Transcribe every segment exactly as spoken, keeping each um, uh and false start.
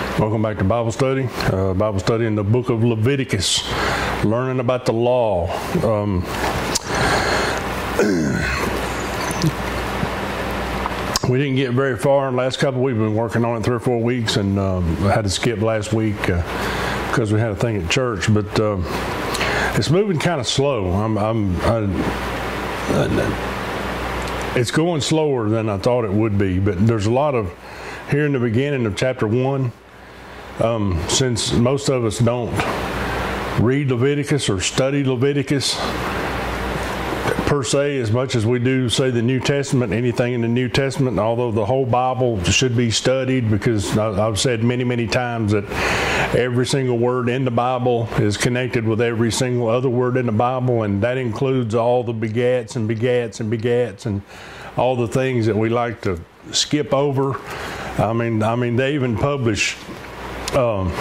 Welcome back to Bible study. Uh, Bible study in the book of Leviticus, learning about the law. Um, we didn't get very far in the last couple of weeks. We've been working on it three or four weeks, and um, I had to skip last week because uh, we had a thing at church. But uh, it's moving kind of slow. I'm, I'm I, I, it's going slower than I thought it would be. But there's a lot of here in the beginning of chapter one. Um, since most of us don't read Leviticus or study Leviticus per se as much as we do, say, the New Testament, anything in the New Testament, although the whole Bible should be studied, because I've said many, many times that every single word in the Bible is connected with every single other word in the Bible, and that includes all the begats and begats and begats and all the things that we like to skip over. I mean, I mean, they even publish Um,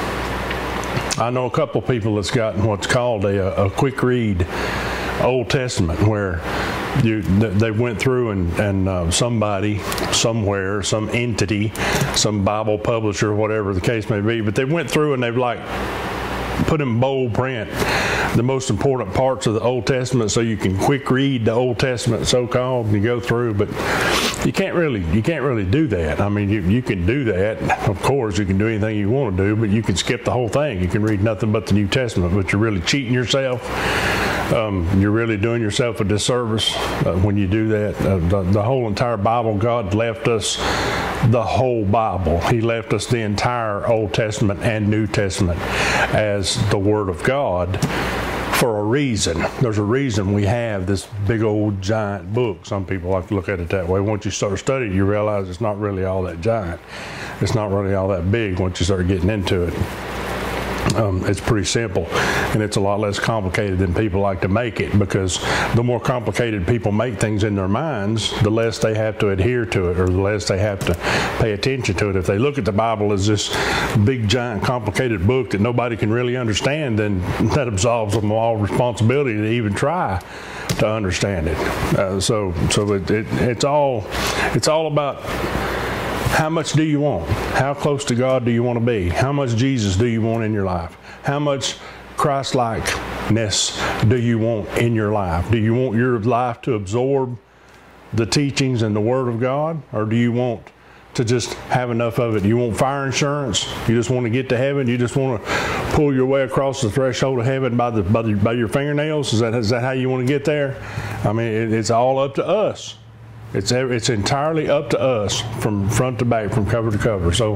I know a couple of people that's gotten what's called a, a quick read Old Testament, where you they went through and, and uh, somebody somewhere, some entity, some Bible publisher, whatever the case may be, but they went through and they've like put in bold print the most important parts of the Old Testament, so you can quick read the Old Testament, so-called, and you go through. But you can't really, you can't really do that. I mean, you, you can do that, of course. You can do anything you want to do, but you can skip the whole thing. You can read nothing but the New Testament, but you're really cheating yourself. Um, you're really doing yourself a disservice uh, when you do that. Uh, the, the whole entire Bible, God left us the whole Bible. He left us the entire Old Testament and New Testament as the Word of God for a reason. There's a reason we have this big old giant book. Some people like to look at it that way. Once you start studying, you realize it's not really all that giant. It's not really all that big once you start getting into it. Um, it's pretty simple, and it's a lot less complicated than people like to make it, because the more complicated people make things in their minds, the less they have to adhere to it, or the less they have to pay attention to it. If they look at the Bible as this big, giant, complicated book that nobody can really understand, then that absolves them of all responsibility to even try to understand it. Uh, so, so it, it, it's all it's all about, how much do you want? How close to God do you want to be? How much Jesus do you want in your life? How much Christ-likeness do you want in your life? Do you want your life to absorb the teachings and the Word of God? Or do you want to just have enough of it? You want fire insurance? You just want to get to heaven? You just want to pull your way across the threshold of heaven by, the, by, the, by your fingernails? Is that, is that how you want to get there? I mean, it, it's all up to us. It's it's entirely up to us from front to back, from cover to cover. So,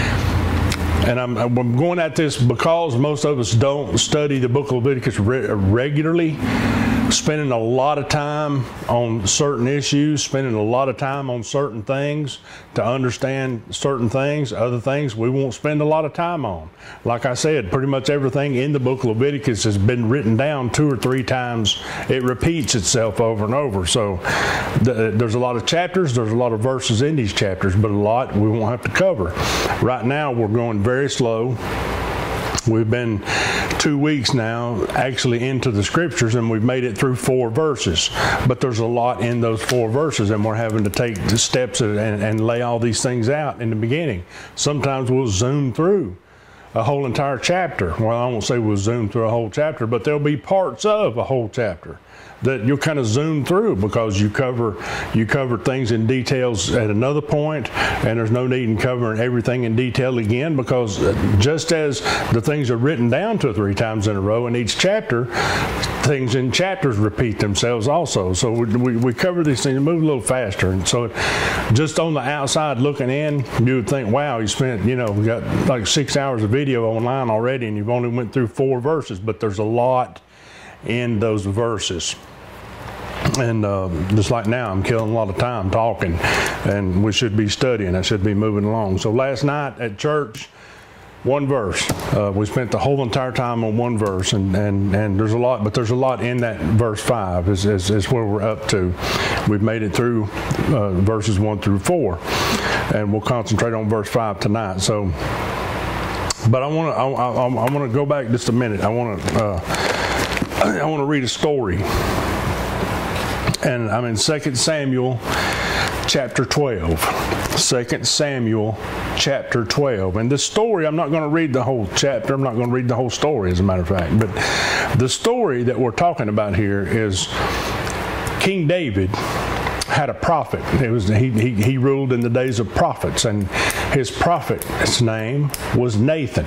and I'm, I'm going at this because most of us don't study the book of Leviticus re regularly, spending a lot of time on certain issues, spending a lot of time on certain things to understand certain things. Other things we won't spend a lot of time on. Like I said, pretty much everything in the book of Leviticus has been written down two or three times. It repeats itself over and over. So th there's a lot of chapters, there's a lot of verses in these chapters, but a lot we won't have to cover. Right now we're going very slow. We've been two weeks now actually into the scriptures, and we've made it through four verses. But there's a lot in those four verses, and we're having to take the steps and, and lay all these things out in the beginning. Sometimes we'll zoom through a whole entire chapter. Well, I won't say we'll zoom through a whole chapter, but there'll be parts of a whole chapter that you'll kind of zoom through, because you cover you cover things in details at another point, and there's no need in covering everything in detail again, because just as the things are written down two or three times in a row in each chapter, things in chapters repeat themselves also. So we, we, we cover these things, move a little faster, and so just on the outside looking in, you would think, wow, you spent, you know, we got like six hours of video online already, and you've only went through four verses. But there's a lot in those verses. And uh, just like now, I'm killing a lot of time talking, and we should be studying. I should be moving along. So last night at church, one verse. Uh, we spent the whole entire time on one verse, and, and, and there's a lot, but there's a lot in that verse five is, is, is where we're up to. We've made it through uh, verses one through four, and we'll concentrate on verse five tonight. So, but I want to I, I, I want to go back just a minute. I want to uh, I want to read a story. And I'm in Second Samuel chapter twelve. Second Samuel chapter twelve. And this story, I'm not going to read the whole chapter. I'm not going to read the whole story, as a matter of fact. But the story that we're talking about here is King David had a prophet. It was he, he, he ruled in the days of prophets, and his prophet's name was Nathan.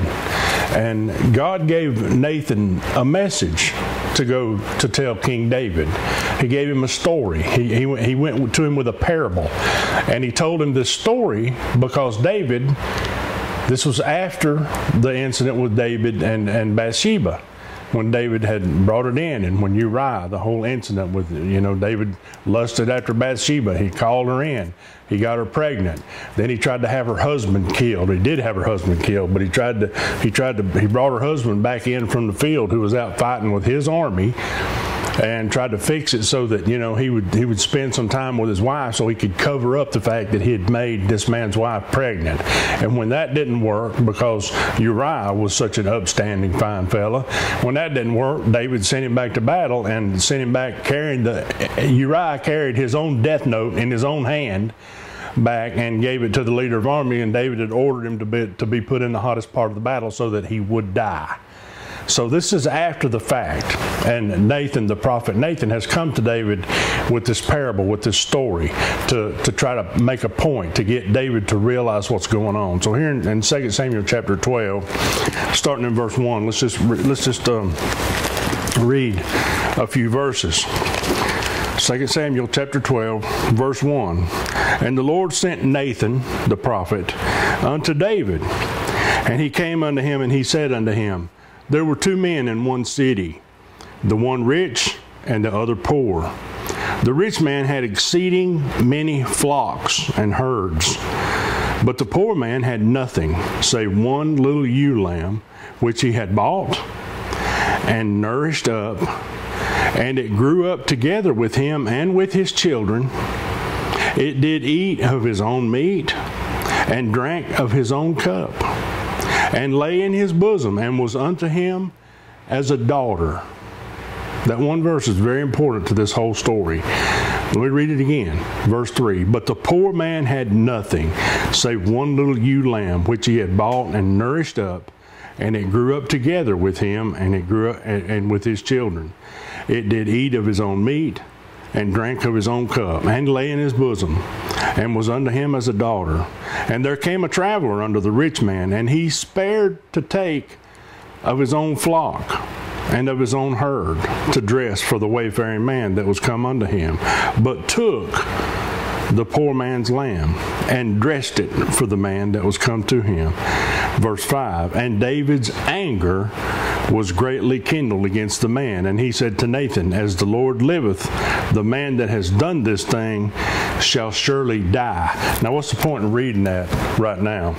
And God gave Nathan a message to go to tell King David. He gave him a story. He, he, he went to him with a parable. And he told him this story because David, this was after the incident with David and, and Bathsheba, when David had brought it in, and when Uriah, the whole incident with, you know, David lusted after Bathsheba. He called her in. He got her pregnant. Then he tried to have her husband killed. He did have her husband killed, but he tried to, he tried to, he brought her husband back in from the field, who was out fighting with his army, and tried to fix it so that, you know, he would he would spend some time with his wife so he could cover up the fact that he had made this man's wife pregnant. And when that didn't work, because Uriah was such an upstanding fine fella, when that didn't work, David sent him back to battle and sent him back carrying the, Uriah carried his own death note in his own hand back and gave it to the leader of army, and David had ordered him to be, to be put in the hottest part of the battle so that he would die. So this is after the fact, and Nathan, the prophet Nathan, has come to David with this parable, with this story, to, to try to make a point, to get David to realize what's going on. So here in, in Second Samuel chapter twelve, starting in verse one, let's just, let's just um, read a few verses. Second Samuel chapter twelve, verse one. And the Lord sent Nathan, the prophet, unto David. And he came unto him, and he said unto him, There were two men in one city, the one rich and the other poor. The rich man had exceeding many flocks and herds, but the poor man had nothing, save one little ewe lamb, which he had bought and nourished up, and it grew up together with him and with his children. It did eat of his own meat, and drank of his own cup, and lay in his bosom, and was unto him as a daughter. That one verse is very important to this whole story. Let me read it again. Verse three. But the poor man had nothing, save one little ewe lamb, which he had bought and nourished up, and it grew up together with him, and it grew up, and, and with his children. It did eat of his own meat, and drank of his own cup, and lay in his bosom, and was unto him as a daughter. And there came a traveler unto the rich man, and he spared to take of his own flock and of his own herd to dress for the wayfaring man that was come unto him, but took the poor man's lamb and dressed it for the man that was come to him. Verse five. And David's anger was greatly kindled against the man, and he said to Nathan, As the Lord liveth, the man that has done this thing shall surely die. Now, what's the point in reading that right now?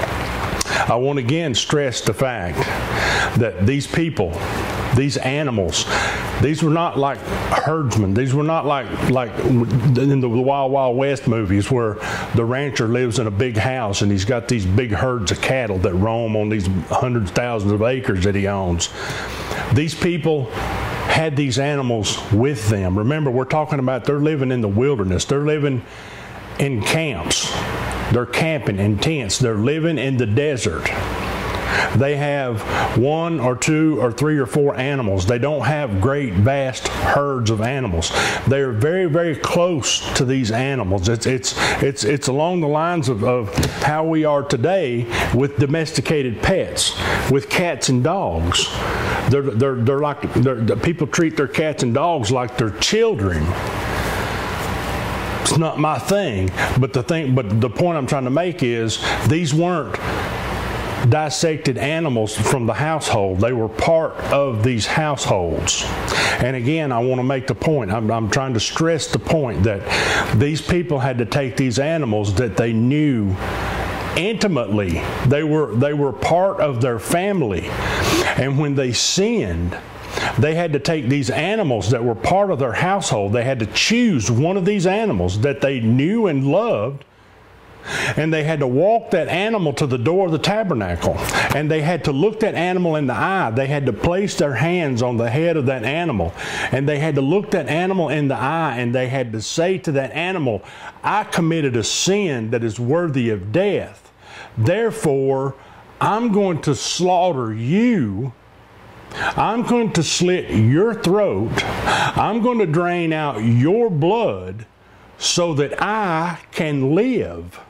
I want to again stress the fact that these people, these animals, these were not like herdsmen. These were not like like in the Wild Wild West movies, where the rancher lives in a big house and he's got these big herds of cattle that roam on these hundreds, thousands of acres that he owns. These people had these animals with them. Remember, we're talking about they're living in the wilderness. They're living in camps. They're camping in tents. They're living in the desert. They have one or two or three or four animals. They don't have great vast herds of animals. They are very, very close to these animals. It's it's it's it's along the lines of, of how we are today with domesticated pets, with cats and dogs. They're they're they're like they're, people treat their cats and dogs like they're children. It's not my thing, but the thing, but the point I'm trying to make is these weren't dissected animals from the household. They were part of these households. And again, I want to make the point, I'm, I'm trying to stress the point that these people had to take these animals that they knew intimately. They were, they were part of their family. And when they sinned, they had to take these animals that were part of their household. They had to choose one of these animals that they knew and loved, and they had to walk that animal to the door of the tabernacle, and they had to look that animal in the eye. They had to place their hands on the head of that animal, and they had to look that animal in the eye, and they had to say to that animal, I committed a sin that is worthy of death. Therefore, I'm going to slaughter you. I'm going to slit your throat. I'm going to drain out your blood so that I can live.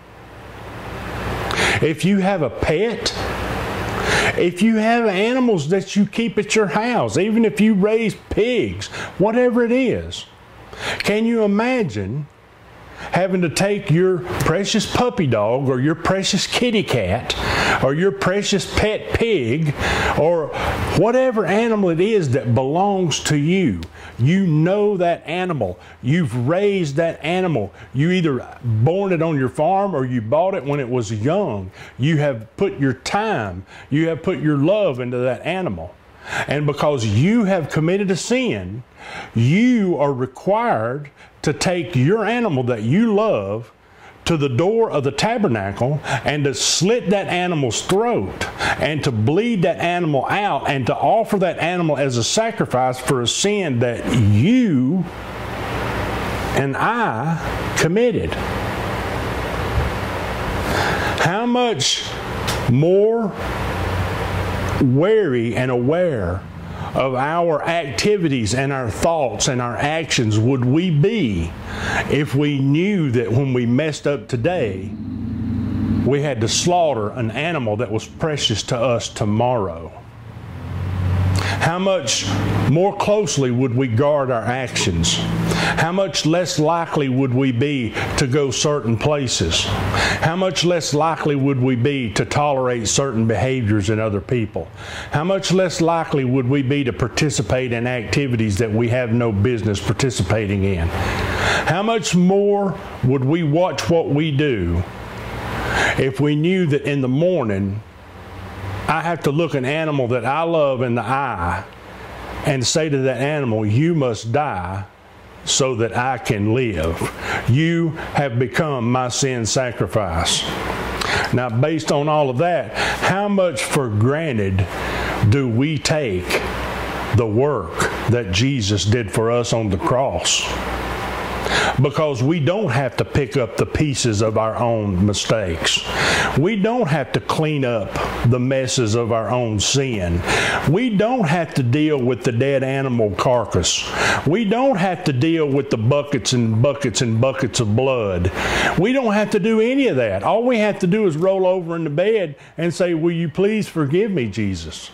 If you have a pet, if you have animals that you keep at your house, even if you raise pigs, whatever it is, can you imagine having to take your precious puppy dog or your precious kitty cat or your precious pet pig or whatever animal it is that belongs to you? You know that animal. You've raised that animal. You either born it on your farm or you bought it when it was young. You have put your time, you have put your love into that animal. And because you have committed a sin, you are required to take your animal that you love to the door of the tabernacle and to slit that animal's throat and to bleed that animal out and to offer that animal as a sacrifice for a sin that you and I committed. How much more wary and aware of our activities and our thoughts and our actions would we be if we knew that when we messed up today, we had to slaughter an animal that was precious to us tomorrow? How much more closely would we guard our actions? How much less likely would we be to go certain places? How much less likely would we be to tolerate certain behaviors in other people? How much less likely would we be to participate in activities that we have no business participating in? How much more would we watch what we do if we knew that in the morning I have to look an animal that I love in the eye and say to that animal, you must die so that I can live. You have become my sin sacrifice. Now, based on all of that, how much for granted do we take the work that Jesus did for us on the cross? Because we don't have to pick up the pieces of our own mistakes. We don't have to clean up the messes of our own sin. We don't have to deal with the dead animal carcass. We don't have to deal with the buckets and buckets and buckets of blood. We don't have to do any of that. All we have to do is roll over in the bed and say, will you please forgive me, Jesus?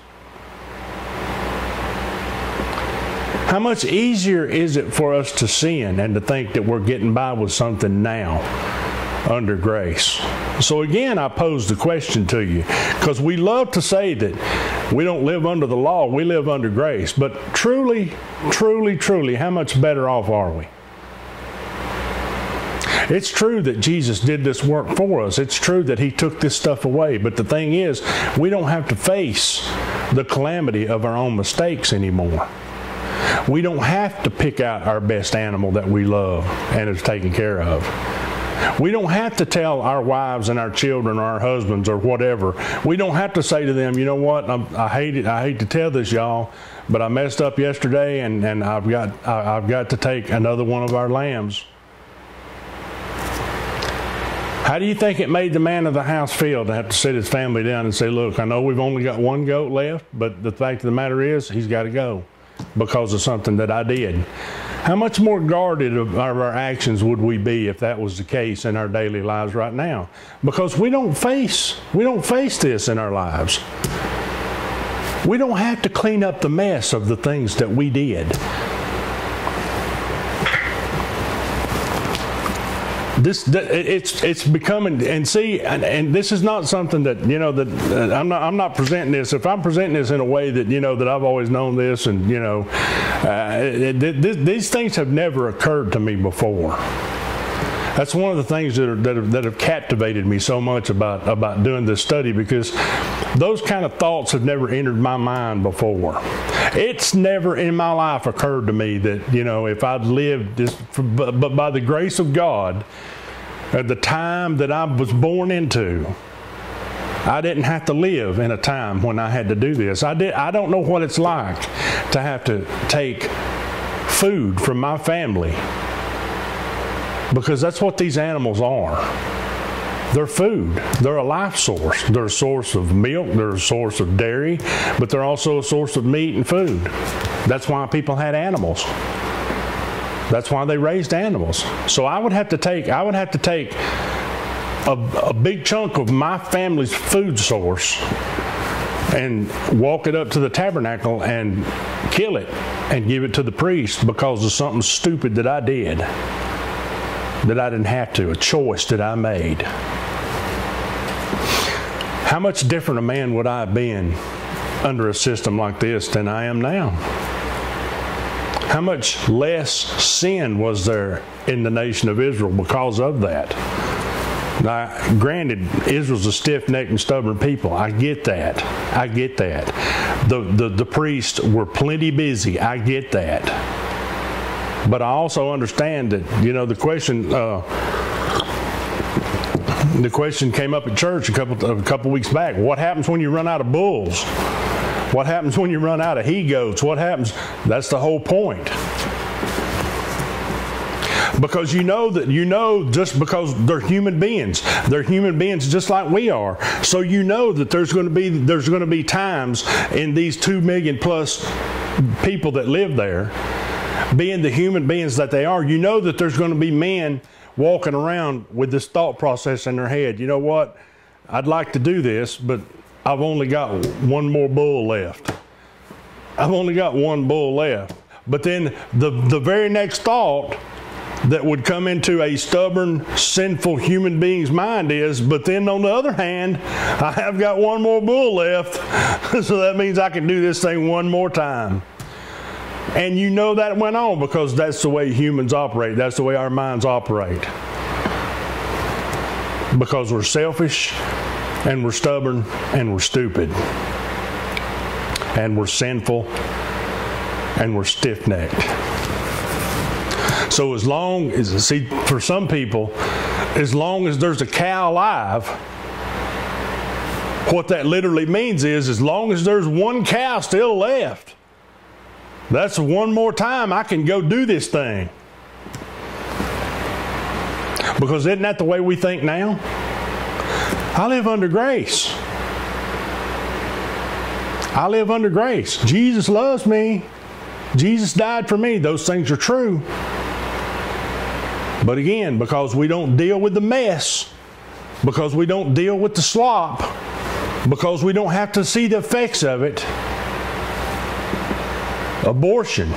How much easier is it for us to sin and to think that we're getting by with something now under grace? So again, I pose the question to you, because we love to say that we don't live under the law, we live under grace. But truly, truly, truly, how much better off are we? It's true that Jesus did this work for us. It's true that He took this stuff away. But the thing is, we don't have to face the calamity of our own mistakes anymore. We don't have to pick out our best animal that we love and is taken care of. We don't have to tell our wives and our children or our husbands or whatever. We don't have to say to them, you know what, I'm, I hate it. I hate to tell this, y'all, but I messed up yesterday, and, and I've got I, I've got to take another one of our lambs. How do you think it made the man of the house feel to have to sit his family down and say, look, I know we've only got one goat left, but the fact of the matter is he's got to go because of something that I did? How much more guarded of our actions would we be if that was the case in our daily lives right now? Because we don't face, we don't face this in our lives. We don't have to clean up the mess of the things that we did. This, it's it's becoming, and see, and, and this is not something that, you know, that uh, I'm not I'm not presenting this. If I'm presenting this in a way that, you know, that I've always known this, and, you know, uh, it, it, this, these things have never occurred to me before. That's one of the things that, are, that, have, that have captivated me so much about, about doing this study, because those kind of thoughts have never entered my mind before. It's never in my life occurred to me that, you know, if I'd lived this, but by the grace of God, at the time that I was born into, I didn't have to live in a time when I had to do this. I did. I don't know what it's like to have to take food from my family, because that's what these animals are. They're food. They're a life source. They're a source of milk. They're a source of dairy, but they're also a source of meat and food. That's why people had animals. That's why they raised animals. So I would have to take, I would have to take a, a big chunk of my family's food source and walk it up to the tabernacle and kill it and give it to the priest because of something stupid that I did, that I didn't have to, a choice that I made. How much different a man would I have been under a system like this than I am now? How much less sin was there in the nation of Israel because of that? Now, granted, Israel's a stiff-necked and stubborn people. I get that. I get that. The, the, the priests were plenty busy. I get that. But I also understand that, you know, the question, uh, the question came up at church a couple, a couple weeks back. What happens when you run out of bulls? What happens when you run out of he-goats? What happens? That's the whole point. Because you know that, you know, just because they're human beings. They're human beings just like we are. So you know that there's going to be, there's going to be times in these two million plus people that live there, being the human beings that they are, you know that there's going to be men walking around with this thought process in their head. You know what? I'd like to do this, but I've only got one more bull left. I've only got one bull left. But then the, the very next thought that would come into a stubborn, sinful human being's mind is, but then on the other hand, I have got one more bull left, so that means I can do this thing one more time. And you know that went on because that's the way humans operate. That's the way our minds operate. Because we're selfish, and we're stubborn, and we're stupid, and we're sinful, and we're stiff-necked. So as long as, see, for some people, as long as there's a cow alive, what that literally means is, as long as there's one cow still left, that's one more time I can go do this thing. Because isn't that the way we think now? I live under grace. I live under grace. Jesus loves me. Jesus died for me. Those things are true. But again, because we don't deal with the mess, because we don't deal with the slop, because we don't have to see the effects of it, abortion.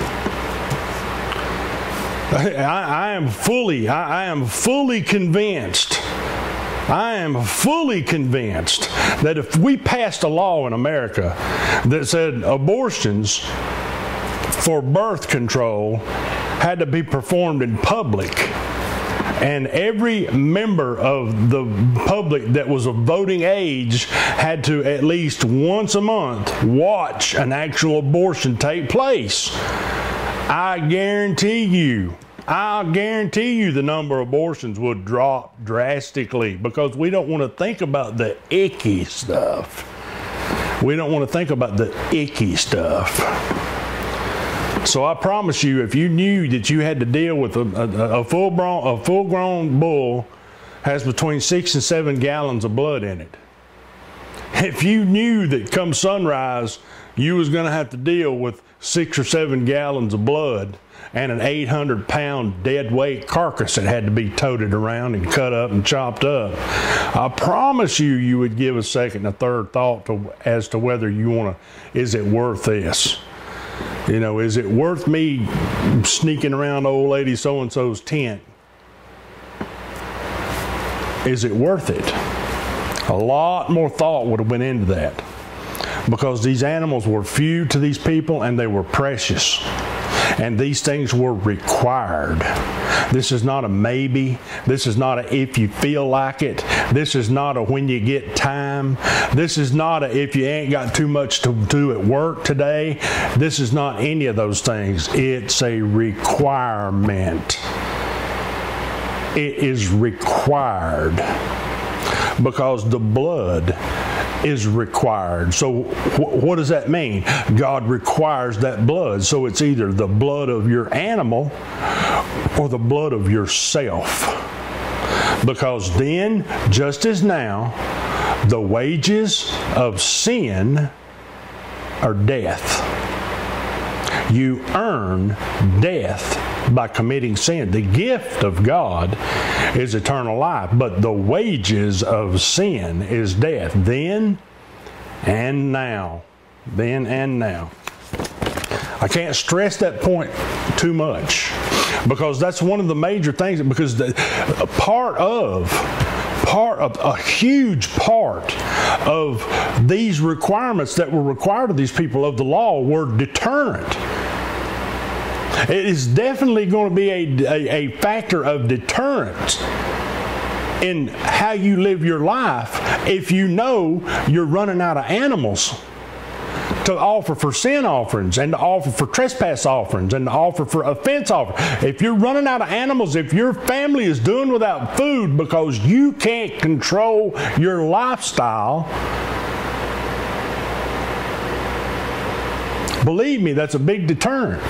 I, I am fully, I, I am fully convinced, I am fully convinced that if we passed a law in America that said abortions for birth control had to be performed in public, and every member of the public that was of voting age had to at least once a month watch an actual abortion take place, I guarantee you, I'll guarantee you the number of abortions would drop drastically, because we don't want to think about the icky stuff. We don't want to think about the icky stuff. So I promise you, if you knew that you had to deal with a, a, a full-grown a full-grown bull has between six and seven gallons of blood in it. If you knew that come sunrise you was going to have to deal with six or seven gallons of blood and an eight hundred pound dead weight carcass that had to be toted around and cut up and chopped up, I promise you, you would give a second, a third thought to, as to whether you want to, is it worth this? You know, is it worth me sneaking around old lady so-and-so's tent? Is it worth it? A lot more thought would have went into that, because these animals were few to these people and they were precious. And these things were required. This is not a maybe. This is not a if you feel like it. This is not a when you get time. This is not a if you ain't got too much to do at work today. This is not any of those things. It's a requirement. It is required, because the blood is required. So wh what does that mean? God requires that blood. So it's either the blood of your animal or the blood of yourself. Because then, just as now, the wages of sin are death. You earn death by committing sin. The gift of God is eternal life, but the wages of sin is death. Then and now. Then and now. I can't stress that point too much, because that's one of the major things, because the part of part of a huge part of these requirements that were required of these people of the law were deterrent. It is definitely going to be a, a, a factor of deterrence in how you live your life if you know you're running out of animals to offer for sin offerings, and to offer for trespass offerings, and to offer for offense offerings. If you're running out of animals, if your family is doing without food because you can't control your lifestyle, believe me, that's a big deterrent.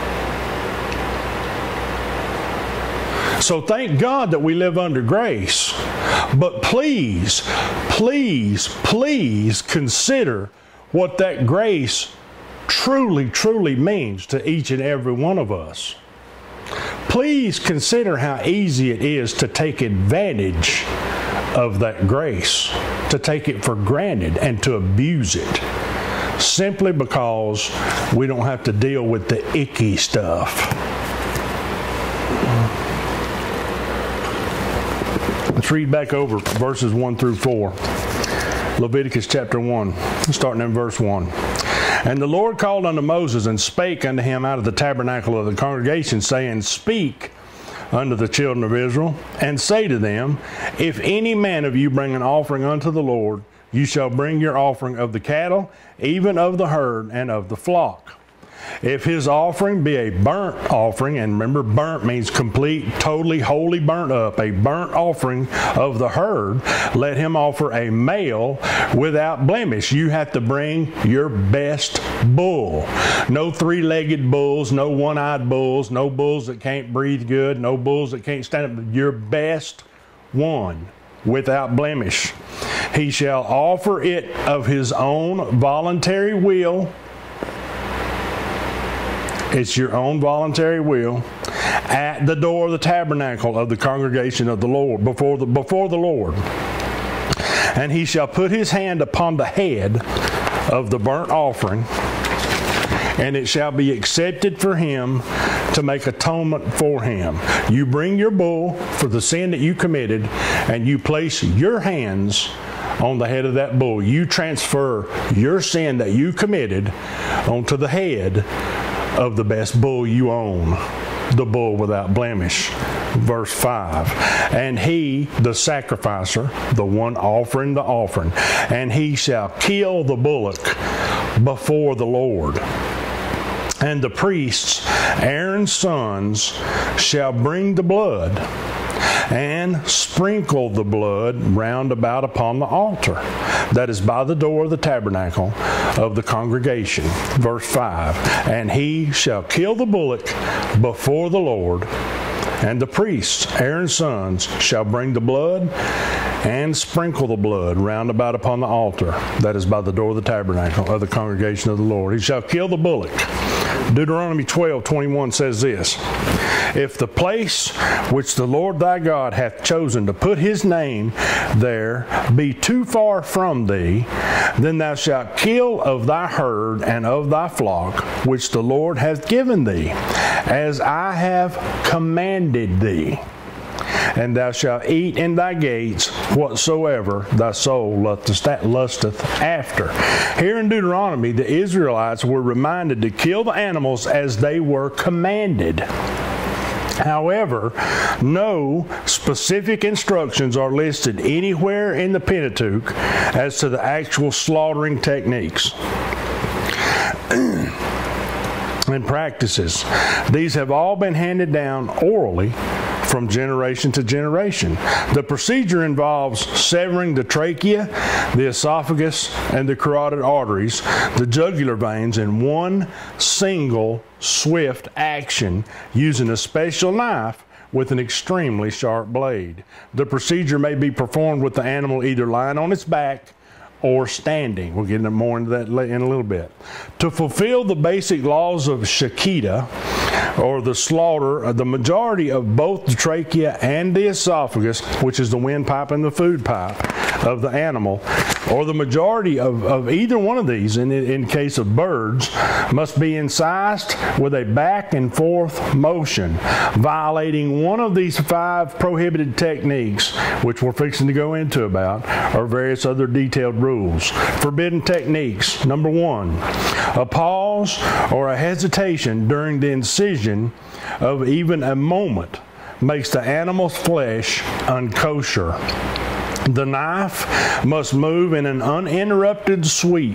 So thank God that we live under grace. But please, please, please consider what that grace truly, truly means to each and every one of us. Please consider how easy it is to take advantage of that grace, to take it for granted and to abuse it, simply because we don't have to deal with the icky stuff. Let's read back over verses one through four. Leviticus chapter one, starting in verse one. And the Lord called unto Moses, and spake unto him out of the tabernacle of the congregation, saying, Speak unto the children of Israel, and say to them, If any man of you bring an offering unto the Lord, you shall bring your offering of the cattle, even of the herd, and of the flock. If his offering be a burnt offering, and remember, burnt means complete, totally, wholly burnt up, a burnt offering of the herd, let him offer a male without blemish. You have to bring your best bull. No three-legged bulls, no one-eyed bulls, no bulls that can't breathe good, no bulls that can't stand up. Your best one without blemish. He shall offer it of his own voluntary will. It's your own voluntary will, at the door of the tabernacle of the congregation of the Lord, before the, before the Lord. And he shall put his hand upon the head of the burnt offering, and it shall be accepted for him to make atonement for him. You bring your bull for the sin that you committed, and you place your hands on the head of that bull. You transfer your sin that you committed onto the head of the best bull you own, the bull without blemish. Verse five. And he, the sacrificer, the one offering the offering, and he shall kill the bullock before the Lord. And the priests, Aaron's sons, shall bring the blood and sprinkle the blood round about upon the altar that is by the door of the tabernacle of the congregation. Verse five. And he shall kill the bullock before the Lord, and the priests, Aaron's sons, shall bring the blood and sprinkle the blood round about upon the altar that is by the door of the tabernacle of the congregation of the Lord. He shall kill the bullock. Deuteronomy twelve twenty-one says this, If the place which the Lord thy God hath chosen to put his name there be too far from thee, then thou shalt kill of thy herd and of thy flock, which the Lord hath given thee, as I have commanded thee. And thou shalt eat in thy gates whatsoever thy soul lusteth after. Here in Deuteronomy, the Israelites were reminded to kill the animals as they were commanded. However, no specific instructions are listed anywhere in the Pentateuch as to the actual slaughtering techniques and practices. These have all been handed down orally from generation to generation. The procedure involves severing the trachea, the esophagus, and the carotid arteries, the jugular veins, in one single swift action using a special knife with an extremely sharp blade. The procedure may be performed with the animal either lying on its back or standing. We'll get into more into that in a little bit. To fulfill the basic laws of shechita, or the slaughter, the majority of both the trachea and the esophagus, which is the windpipe and the food pipe of the animal, or the majority of, of either one of these, in, in case of birds, must be incised with a back and forth motion, violating one of these five prohibited techniques, which we're fixing to go into about, or various other detailed rules. Forbidden techniques. Number one, a pause or a hesitation during the incision of even a moment makes the animal's flesh unkosher. The knife must move in an uninterrupted sweep.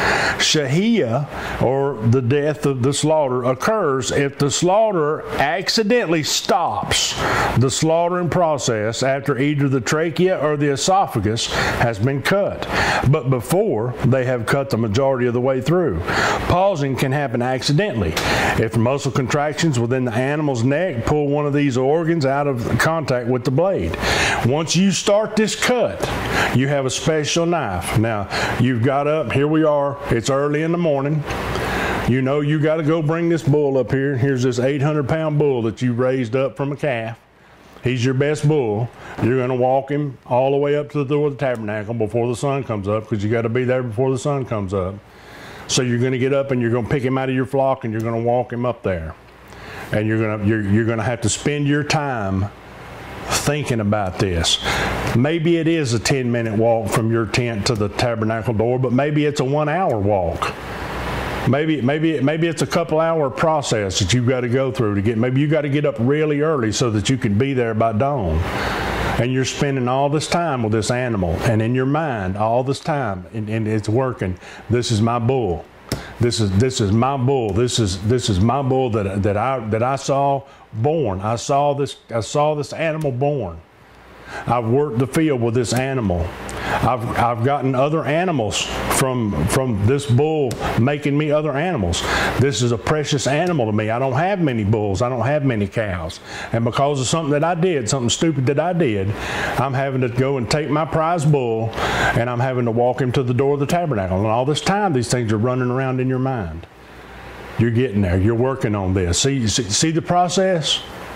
Shahia, or the death of the slaughter, occurs if the slaughterer accidentally stops the slaughtering process after either the trachea or the esophagus has been cut, but before they have cut the majority of the way through. Pausing can happen accidentally if muscle contractions within the animal's neck pull one of these organs out of contact with the blade. Once you start this cut, you have a special knife. Now, you've got up, here we are, it's early in the morning. You know you got to go bring this bull up here. Here's this eight hundred pound bull that you raised up from a calf. He's your best bull. You're going to walk him all the way up to the door of the tabernacle before the sun comes up, because you got to be there before the sun comes up. So you're going to get up and you're going to pick him out of your flock and you're going to walk him up there. And you're going to, you're, you're going to have to spend your time thinking about this. Maybe it is a ten minute walk from your tent to the tabernacle door, but maybe it's a one hour walk. Maybe, maybe, maybe it's a couple hour process that you've got to go through to get, maybe you got to get up really early so that you can be there by dawn. And you're spending all this time with this animal, and in your mind all this time, and, and it's working. This is my bull. This is, this is my bull. This is, this is my bull that, that I, that I saw born. I saw this, I saw this animal born. I've worked the field with this animal. I've, I've gotten other animals from, from this bull making me other animals. This is a precious animal to me. I don't have many bulls. I don't have many cows. And because of something that I did, something stupid that I did, I'm having to go and take my prize bull and I'm having to walk him to the door of the tabernacle. And all this time, these things are running around in your mind. You're getting there. You're working on this. See, see, see the process?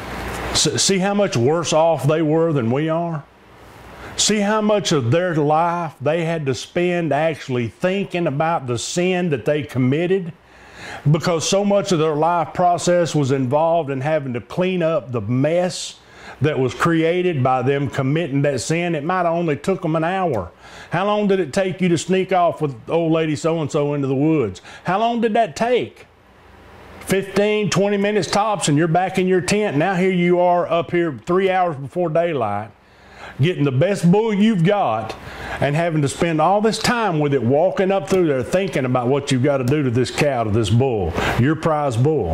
See how much worse off they were than we are? See how much of their life they had to spend actually thinking about the sin that they committed? Because so much of their life process was involved in having to clean up the mess that was created by them committing that sin. It might have only took them an hour. How long did it take you to sneak off with old lady so-and-so into the woods? How long did that take? fifteen, twenty minutes tops, and you're back in your tent. Now here you are up here three hours before daylight, getting the best bull you've got and having to spend all this time with it walking up through there thinking about what you've got to do to this cow, to this bull, your prize bull.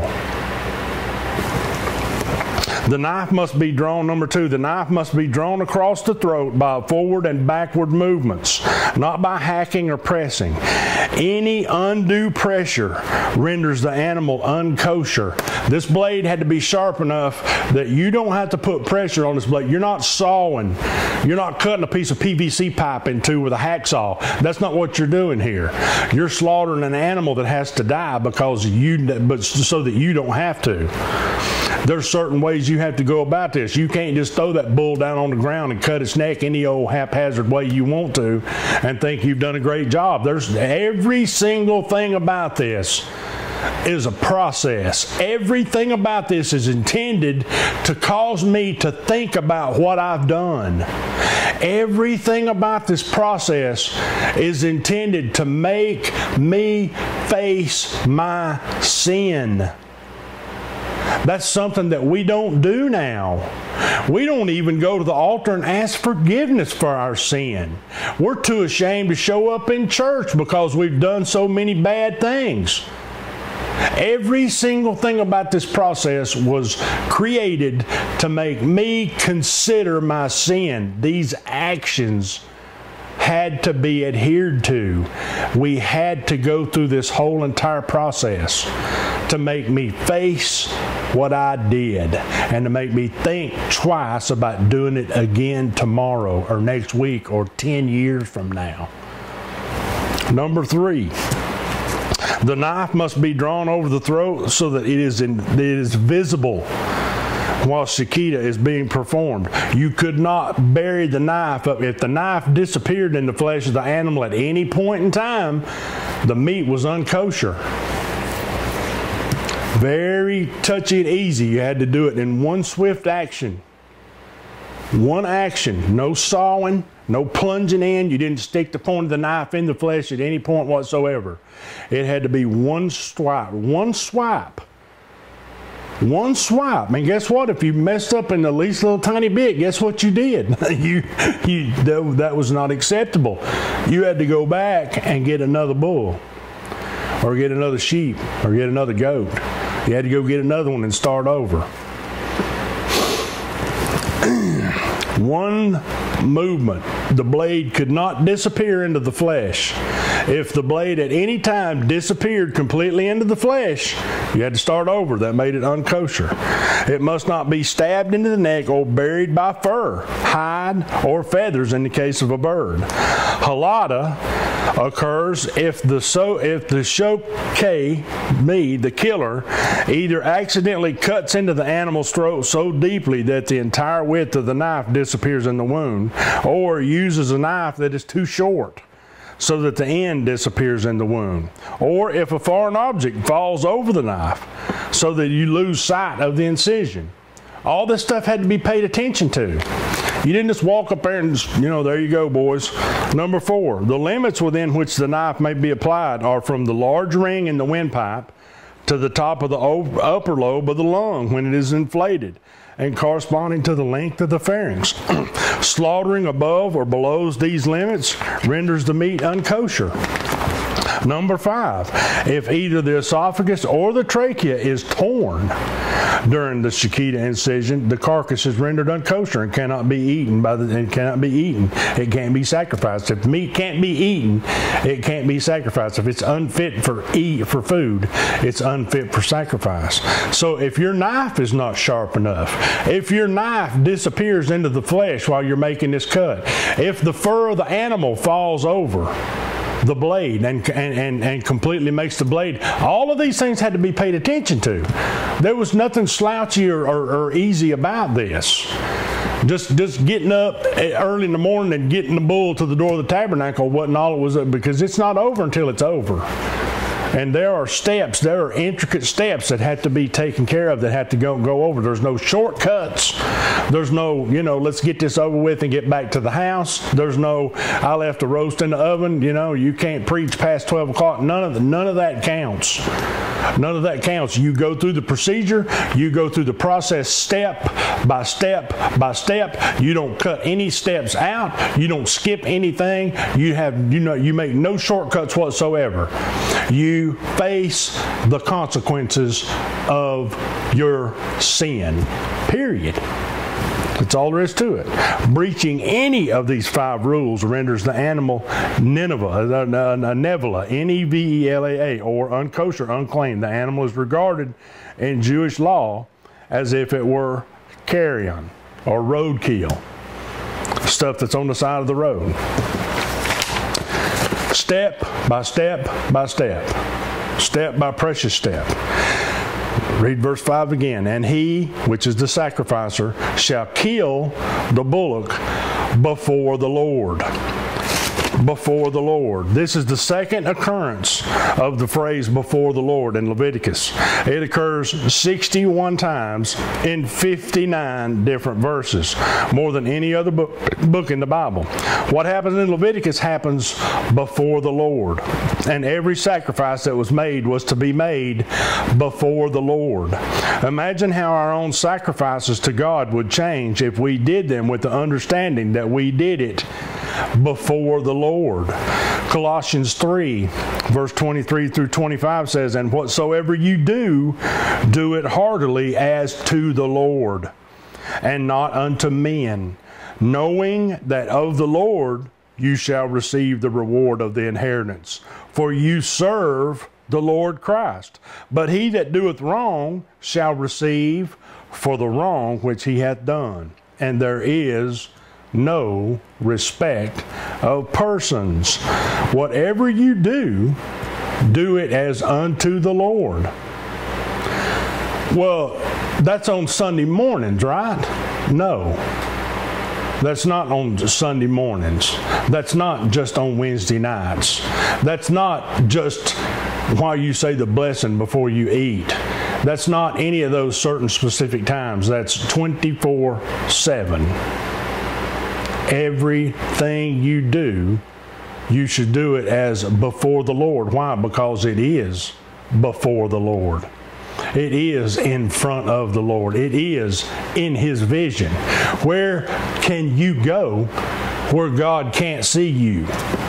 The knife must be drawn, number two, the knife must be drawn across the throat by forward and backward movements, not by hacking or pressing. Any undue pressure renders the animal unkosher. This blade had to be sharp enough that you don't have to put pressure on this blade. You're not sawing. You're not cutting a piece of P V C pipe in two with a hacksaw. That's not what you're doing here. You're slaughtering an animal that has to die because you, but so that you don't have to. There's certain ways you have to go about this. You can't just throw that bull down on the ground and cut its neck any old haphazard way you want to and think you've done a great job. There's every single thing about this is a process. Everything about this is intended to cause me to think about what I've done. Everything about this process is intended to make me face my sin. That's something that we don't do now. We don't even go to the altar and ask forgiveness for our sin. We're too ashamed to show up in church because we've done so many bad things. Every single thing about this process was created to make me consider my sin. These actions had to be adhered to. We had to go through this whole entire process to make me face what I did and to make me think twice about doing it again tomorrow or next week or ten years from now. Number three, the knife must be drawn over the throat so that it is, in, it is visible while Shechita is being performed. You could not bury the knife up. If the knife disappeared in the flesh of the animal at any point in time, the meat was unkosher. Very touchy and easy. You had to do it in one swift action. One action. No sawing, no plunging in. You didn't stick the point of the knife in the flesh at any point whatsoever. It had to be one swipe. One swipe. One swipe. And guess what? If you messed up in the least little tiny bit, guess what you did? you, you, that, that was not acceptable. You had to go back and get another bull, or get another sheep, or get another goat. You had to go get another one and start over. One movement. The blade could not disappear into the flesh. If the blade at any time disappeared completely into the flesh, you had to start over. That made it unkosher. It must not be stabbed into the neck or buried by fur, hide, or feathers in the case of a bird. Halada occurs if the so if the shokeh, me, the killer, either accidentally cuts into the animal's throat so deeply that the entire width of the knife disappears in the wound, or uses a knife that is too short so that the end disappears in the wound, or if a foreign object falls over the knife so that you lose sight of the incision. All this stuff had to be paid attention to. You didn't just walk up there and just, you know, there you go, boys. Number four, the limits within which the knife may be applied are from the large ring in the windpipe to the top of the upper lobe of the lung when it is inflated, and corresponding to the length of the pharynx. Slaughtering above or below these limits renders the meat unkosher. Number five, if either the esophagus or the trachea is torn during the Shechita incision, the carcass is rendered unkosher and cannot be eaten by the and cannot be eaten. It can't be sacrificed. If meat can't be eaten, it can't be sacrificed. If it's unfit for eat for food, it's unfit for sacrifice. So if your knife is not sharp enough, if your knife disappears into the flesh while you're making this cut, if the fur of the animal falls over the blade and, and, and, and completely makes the blade, all of these things had to be paid attention to. There was nothing slouchy or, or, or easy about this. Just, just getting up early in the morning and getting the bull to the door of the tabernacle wasn't all it was, because it's not over until it's over. And there are steps, there are intricate steps that have to be taken care of, that have to go, go over. There's no shortcuts. There's no, you know, let's get this over with and get back to the house. There's no, I left the roast in the oven, you know, you can't preach past twelve o'clock. None of the, none of that counts. None of that counts. You go through the procedure, you go through the process step by step by step. You don't cut any steps out. You don't skip anything. You have, you know, you make no shortcuts whatsoever. You face the consequences of your sin, period. That's all there is to it. Breaching any of these five rules renders the animal Nineveh, a nevela, N E V E L A A, or unkosher, unclean. The animal is regarded in Jewish law as if it were carrion or roadkill, stuff that's on the side of the road. Step by step by step, step by precious step. Read verse five again. And he, which is the sacrificer, shall kill the bullock before the Lord. Before the Lord. This is the second occurrence of the phrase before the Lord in Leviticus. It occurs sixty-one times in fifty-nine different verses, more than any other book, book in the Bible. What happens in Leviticus happens before the Lord. And every sacrifice that was made was to be made before the Lord. Imagine how our own sacrifices to God would change if we did them with the understanding that we did it before the Lord. Colossians three, verse twenty-three through twenty-five says, and whatsoever you do, do it heartily as to the Lord, and not unto men, knowing that of the Lord you shall receive the reward of the inheritance. For you serve the Lord Christ. But he that doeth wrong shall receive for the wrong which he hath done. And there is no respect of persons. Whatever you do, do it as unto the Lord. Well, that's on Sunday mornings, right? No. That's not on Sunday mornings. That's not just on Wednesday nights. That's not just while you say the blessing before you eat. That's not any of those certain specific times. That's twenty-four seven. Everything you do, you should do it as before the Lord. Why? Because it is before the Lord. It is in front of the Lord. It is in His vision. Where can you go where God can't see you?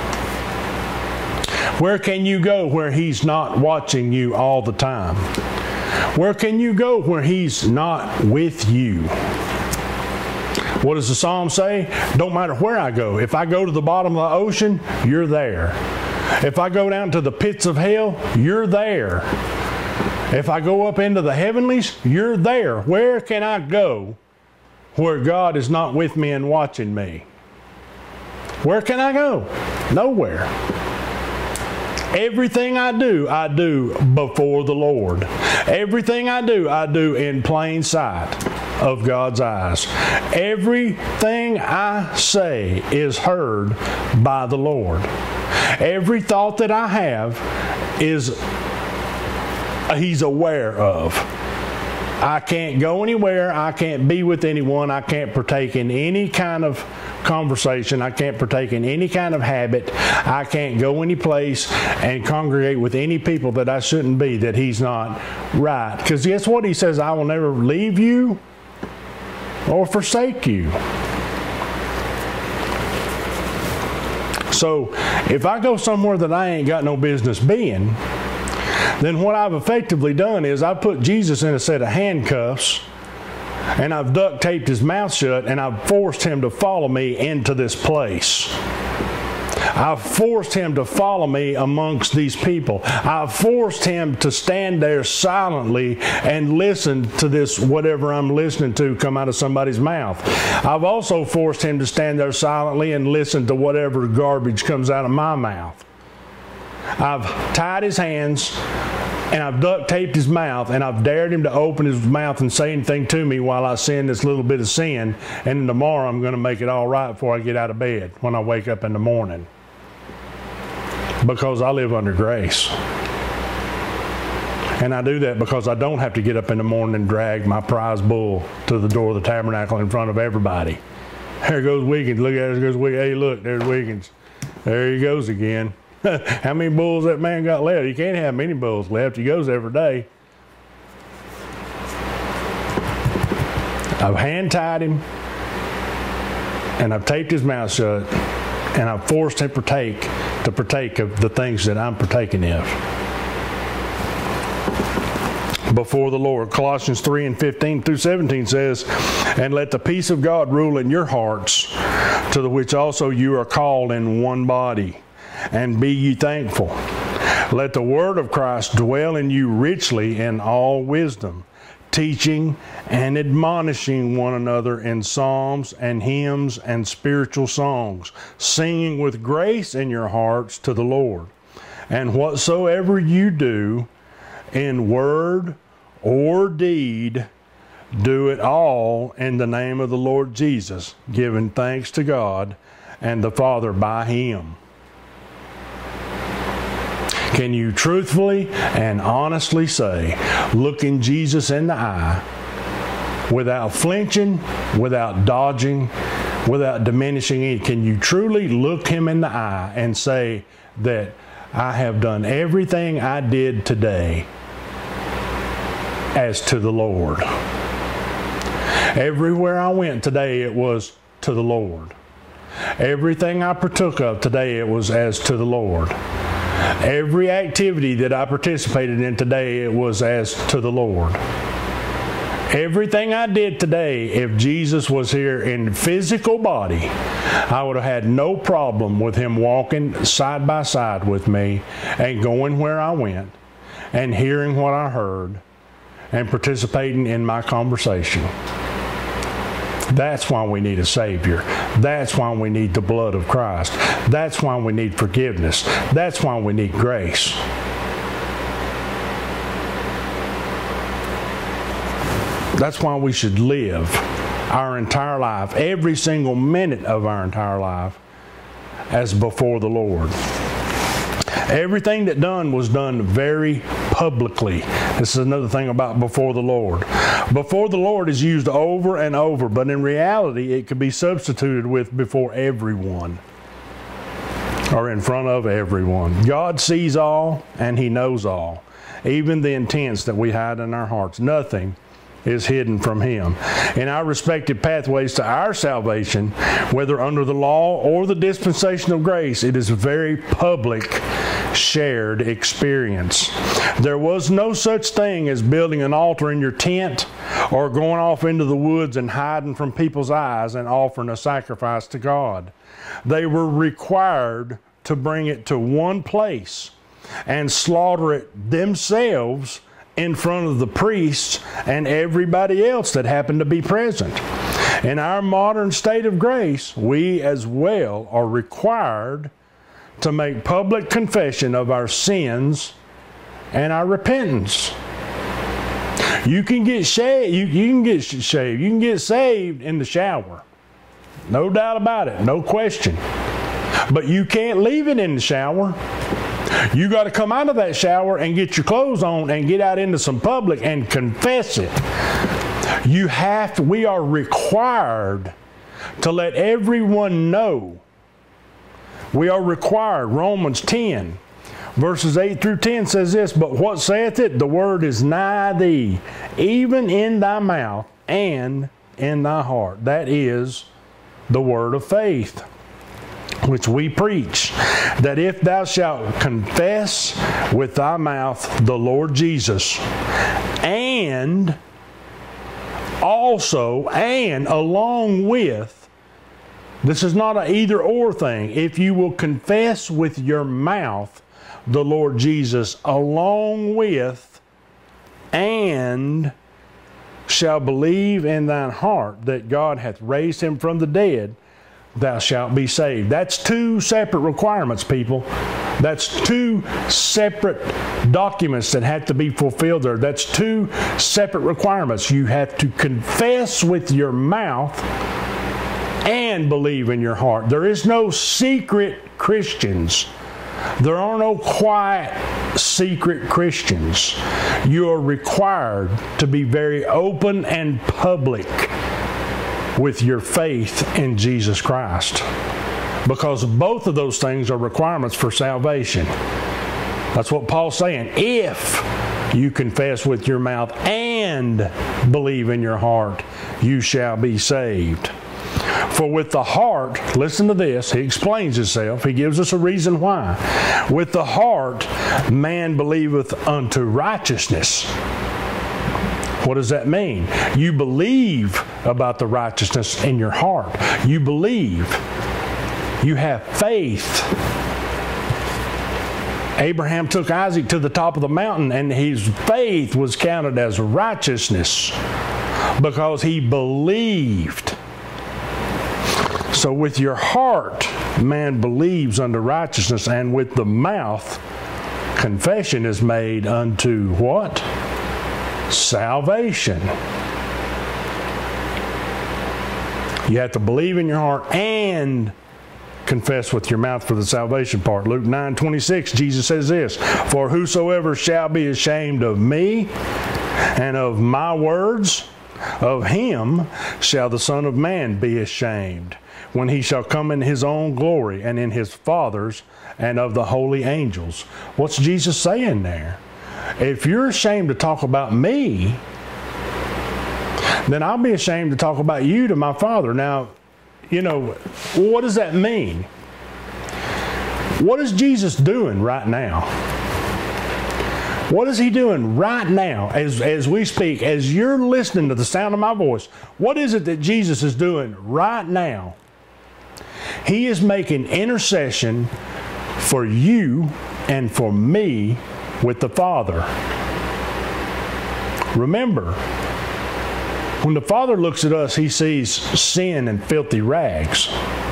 Where can you go where He's not watching you all the time? Where can you go where He's not with you? What does the Psalm say? Don't matter where I go. If I go to the bottom of the ocean, you're there. If I go down to the pits of hell, you're there. If I go up into the heavenlies, you're there. Where can I go where God is not with me and watching me? Where can I go? Nowhere. Everything I do, I do before the Lord. Everything I do, I do in plain sight of God's eyes. Everything I say is heard by the Lord. Every thought that I have is He's aware of. I can't go anywhere. I can't be with anyone. I can't partake in any kind of conversation. I can't partake in any kind of habit. I can't go any place and congregate with any people that I shouldn't be, that He's not right. Because guess what? He says, I will never leave you or forsake you. So if I go somewhere that I ain't got no business being, then what I've effectively done is I've put Jesus in a set of handcuffs, and I've duct taped His mouth shut, and I've forced Him to follow me into this place. I've forced Him to follow me amongst these people. I've forced Him to stand there silently and listen to this, whatever I'm listening to, come out of somebody's mouth. I've also forced Him to stand there silently and listen to whatever garbage comes out of my mouth. I've tied His hands, and I've duct taped His mouth, and I've dared Him to open His mouth and say anything to me while I sin this little bit of sin, and tomorrow I'm going to make it all right before I get out of bed when I wake up in the morning. Because I live under grace. And I do that because I don't have to get up in the morning and drag my prize bull to the door of the tabernacle in front of everybody. There goes Wiggins. Look at it. There goes Wiggins. Hey, look, there's Wiggins. There he goes again. How many bulls that man got left? He can't have many bulls left. He goes every day. I've hand-tied him, and I've taped his mouth shut, and I've forced him to partake, to partake of the things that I'm partaking of before the Lord. Colossians three and fifteen through seventeen says, and let the peace of God rule in your hearts, to the which also you are called in one body. And be ye thankful. Let the word of Christ dwell in you richly in all wisdom, teaching and admonishing one another in psalms and hymns and spiritual songs, singing with grace in your hearts to the Lord. And whatsoever you do, in word or deed, do it all in the name of the Lord Jesus, giving thanks to God and the Father by Him. Can you truthfully and honestly say, looking Jesus in the eye, without flinching, without dodging, without diminishing it, can you truly look Him in the eye and say that I have done everything I did today as to the Lord? Everywhere I went today, it was to the Lord. Everything I partook of today, it was as to the Lord. Every activity that I participated in today, it was as to the Lord. Everything I did today, if Jesus was here in physical body, I would have had no problem with Him walking side by side with me and going where I went and hearing what I heard and participating in my conversation. That's why we need a Savior. That's why we need the blood of Christ. That's why we need forgiveness. That's why we need grace. That's why we should live our entire life, every single minute of our entire life, as before the Lord. Everything that done was done very publicly. This is another thing about before the Lord. Before the Lord is used over and over, but in reality it could be substituted with before everyone, or in front of everyone. God sees all and He knows all, even the intents that we hide in our hearts. Nothing is hidden from Him. In our respective pathways to our salvation, whether under the law or the dispensation of grace, it is a very public, shared experience. There was no such thing as building an altar in your tent or going off into the woods and hiding from people's eyes and offering a sacrifice to God. They were required to bring it to one place and slaughter it themselves in front of the priests and everybody else that happened to be present. In our modern state of grace, we as well are required to make public confession of our sins and our repentance. You can get shaved, you, you can get shaved, you can get saved in the shower. No doubt about it, no question. But you can't leave it in the shower. You got to come out of that shower and get your clothes on and get out into some public and confess it. You have to, we are required to let everyone know. We are required. Romans ten, verses eight through ten says this, but what saith it? The word is nigh thee, even in thy mouth and in thy heart. That is the word of faith, which we preach, that if thou shalt confess with thy mouth the Lord Jesus, and also, and along with, this is not an either or thing, if you will confess with your mouth the Lord Jesus, along with, and shall believe in thine heart that God hath raised him from the dead, thou shalt be saved. That's two separate requirements, people. That's two separate documents that have to be fulfilled there. That's two separate requirements. You have to confess with your mouth and believe in your heart. There is no secret Christians. There are no quiet, secret Christians. You are required to be very open and public with your faith in Jesus Christ, because both of those things are requirements for salvation. That's what Paul's saying. If you confess with your mouth and believe in your heart, you shall be saved. For with the heart, listen to this, he explains himself, he gives us a reason why. With the heart, man believeth unto righteousness. What does that mean? You believe about the righteousness in your heart. You believe. You have faith. Abraham took Isaac to the top of the mountain, and his faith was counted as righteousness because he believed. So with your heart, man believes unto righteousness, and with the mouth, confession is made unto what? Salvation. You have to believe in your heart and confess with your mouth for the salvation part. Luke nine twenty-six, Jesus says this, for whosoever shall be ashamed of me and of my words, of him shall the Son of Man be ashamed, when he shall come in his own glory and in his Father's and of the holy angels. What's Jesus saying there? If you're ashamed to talk about me, then I'll be ashamed to talk about you to my Father. Now, you know, what does that mean? What is Jesus doing right now? What is he doing right now as, as we speak, as you're listening to the sound of my voice? What is it that Jesus is doing right now? He is making intercession for you and for me with the Father. Remember, when the Father looks at us, He sees sin and filthy rags.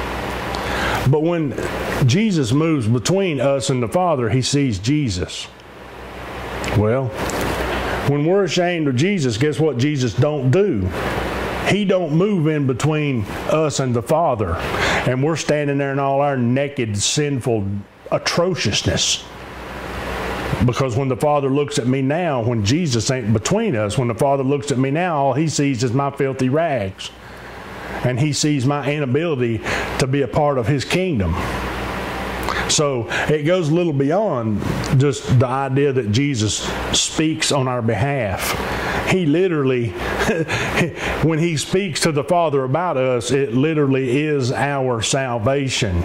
But when Jesus moves between us and the Father, He sees Jesus. Well, when we're ashamed of Jesus, guess what Jesus don't do? He don't move in between us and the Father. And we're standing there in all our naked, sinful atrociousness. Because when the Father looks at me now, when Jesus ain't between us, when the Father looks at me now, all He sees is my filthy rags. And He sees my inability to be a part of His kingdom. So it goes a little beyond just the idea that Jesus speaks on our behalf. He literally, when He speaks to the Father about us, it literally is our salvation.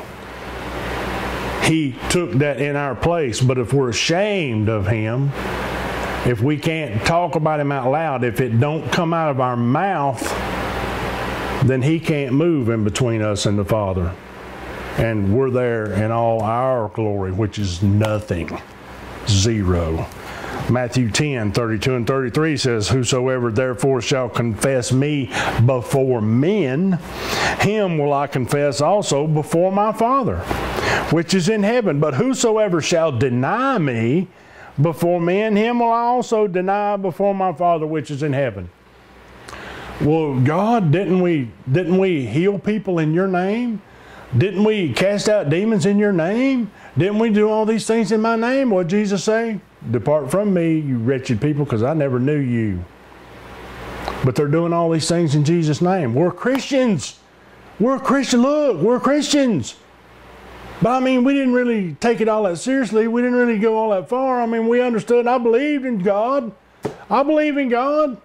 He took that in our place. But if we're ashamed of Him, if we can't talk about Him out loud, if it don't come out of our mouth, then He can't move in between us and the Father. And we're there in all our glory, which is nothing. Zero. Matthew ten, thirty-two and thirty-three says, "Whosoever therefore shall confess me before men, him will I confess also before my Father, which is in heaven. But whosoever shall deny me before men, him will I also deny before my Father, which is in heaven." Well, God, didn't we, didn't we heal people in your name? Didn't we cast out demons in your name? Didn't we do all these things in my name? What did Jesus say? "Depart from me, you wretched people, because I never knew you." But they're doing all these things in Jesus' name. We're Christians. We're Christians. Look, we're Christians. But I mean, we didn't really take it all that seriously. We didn't really go all that far. I mean, we understood. I believed in God. I believe in God.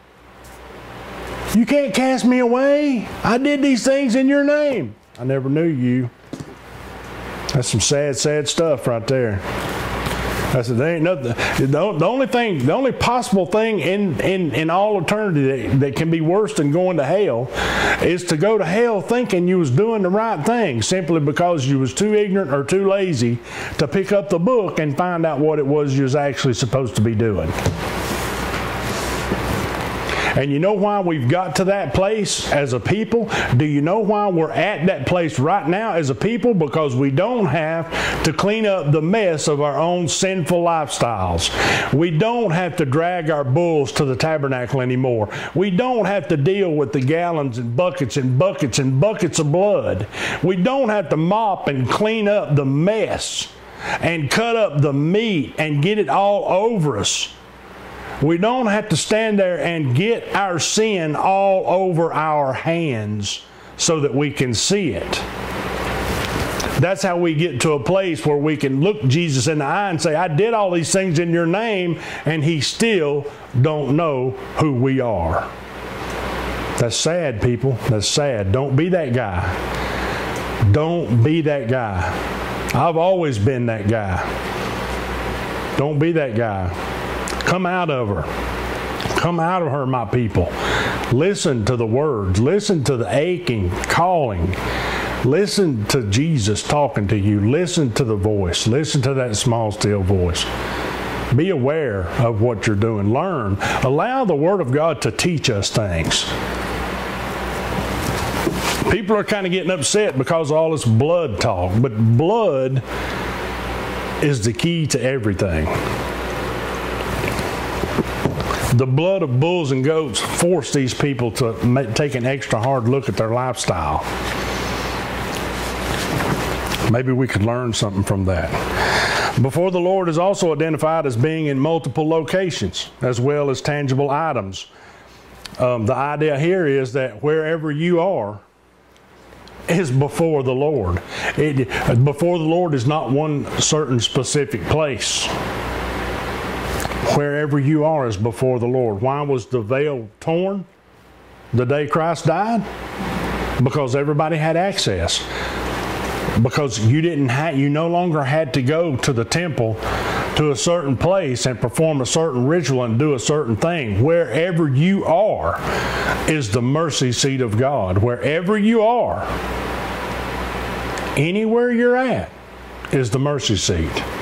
You can't cast me away. I did these things in your name. I never knew you. That's some sad, sad stuff right there. I said, there ain't nothing. The, the only thing, the only possible thing in, in, in all eternity that, that can be worse than going to hell is to go to hell thinking you was doing the right thing simply because you was too ignorant or too lazy to pick up the book and find out what it was you was actually supposed to be doing. And you know why we've got to that place as a people? Do you know why we're at that place right now as a people? Because we don't have to clean up the mess of our own sinful lifestyles. We don't have to drag our bulls to the tabernacle anymore. We don't have to deal with the gallons and buckets and buckets and buckets of blood. We don't have to mop and clean up the mess and cut up the meat and get it all over us. We don't have to stand there and get our sin all over our hands so that we can see it. That's how we get to a place where we can look Jesus in the eye and say, "I did all these things in your name," and He still don't know who we are. That's sad, people. That's sad. Don't be that guy. Don't be that guy. I've always been that guy. Don't be that guy. Come out of her. Come out of her, my people. Listen to the words. Listen to the aching, calling. Listen to Jesus talking to you. Listen to the voice. Listen to that small, still voice. Be aware of what you're doing. Learn. Allow the Word of God to teach us things. People are kind of getting upset because of all this blood talk, but blood is the key to everything. The blood of bulls and goats forced these people to make, take an extra hard look at their lifestyle. Maybe we could learn something from that. Before the Lord is also identified as being in multiple locations as well as tangible items. Um, the idea here is that wherever you are is before the Lord. It, before the Lord is not one certain specific place. Wherever you are is before the Lord. Why was the veil torn the day Christ died? Because everybody had access. Because you didn't have, you no longer had to go to the temple to a certain place and perform a certain ritual and do a certain thing. Wherever you are is the mercy seat of God. Wherever you are, anywhere you're at, is the mercy seat.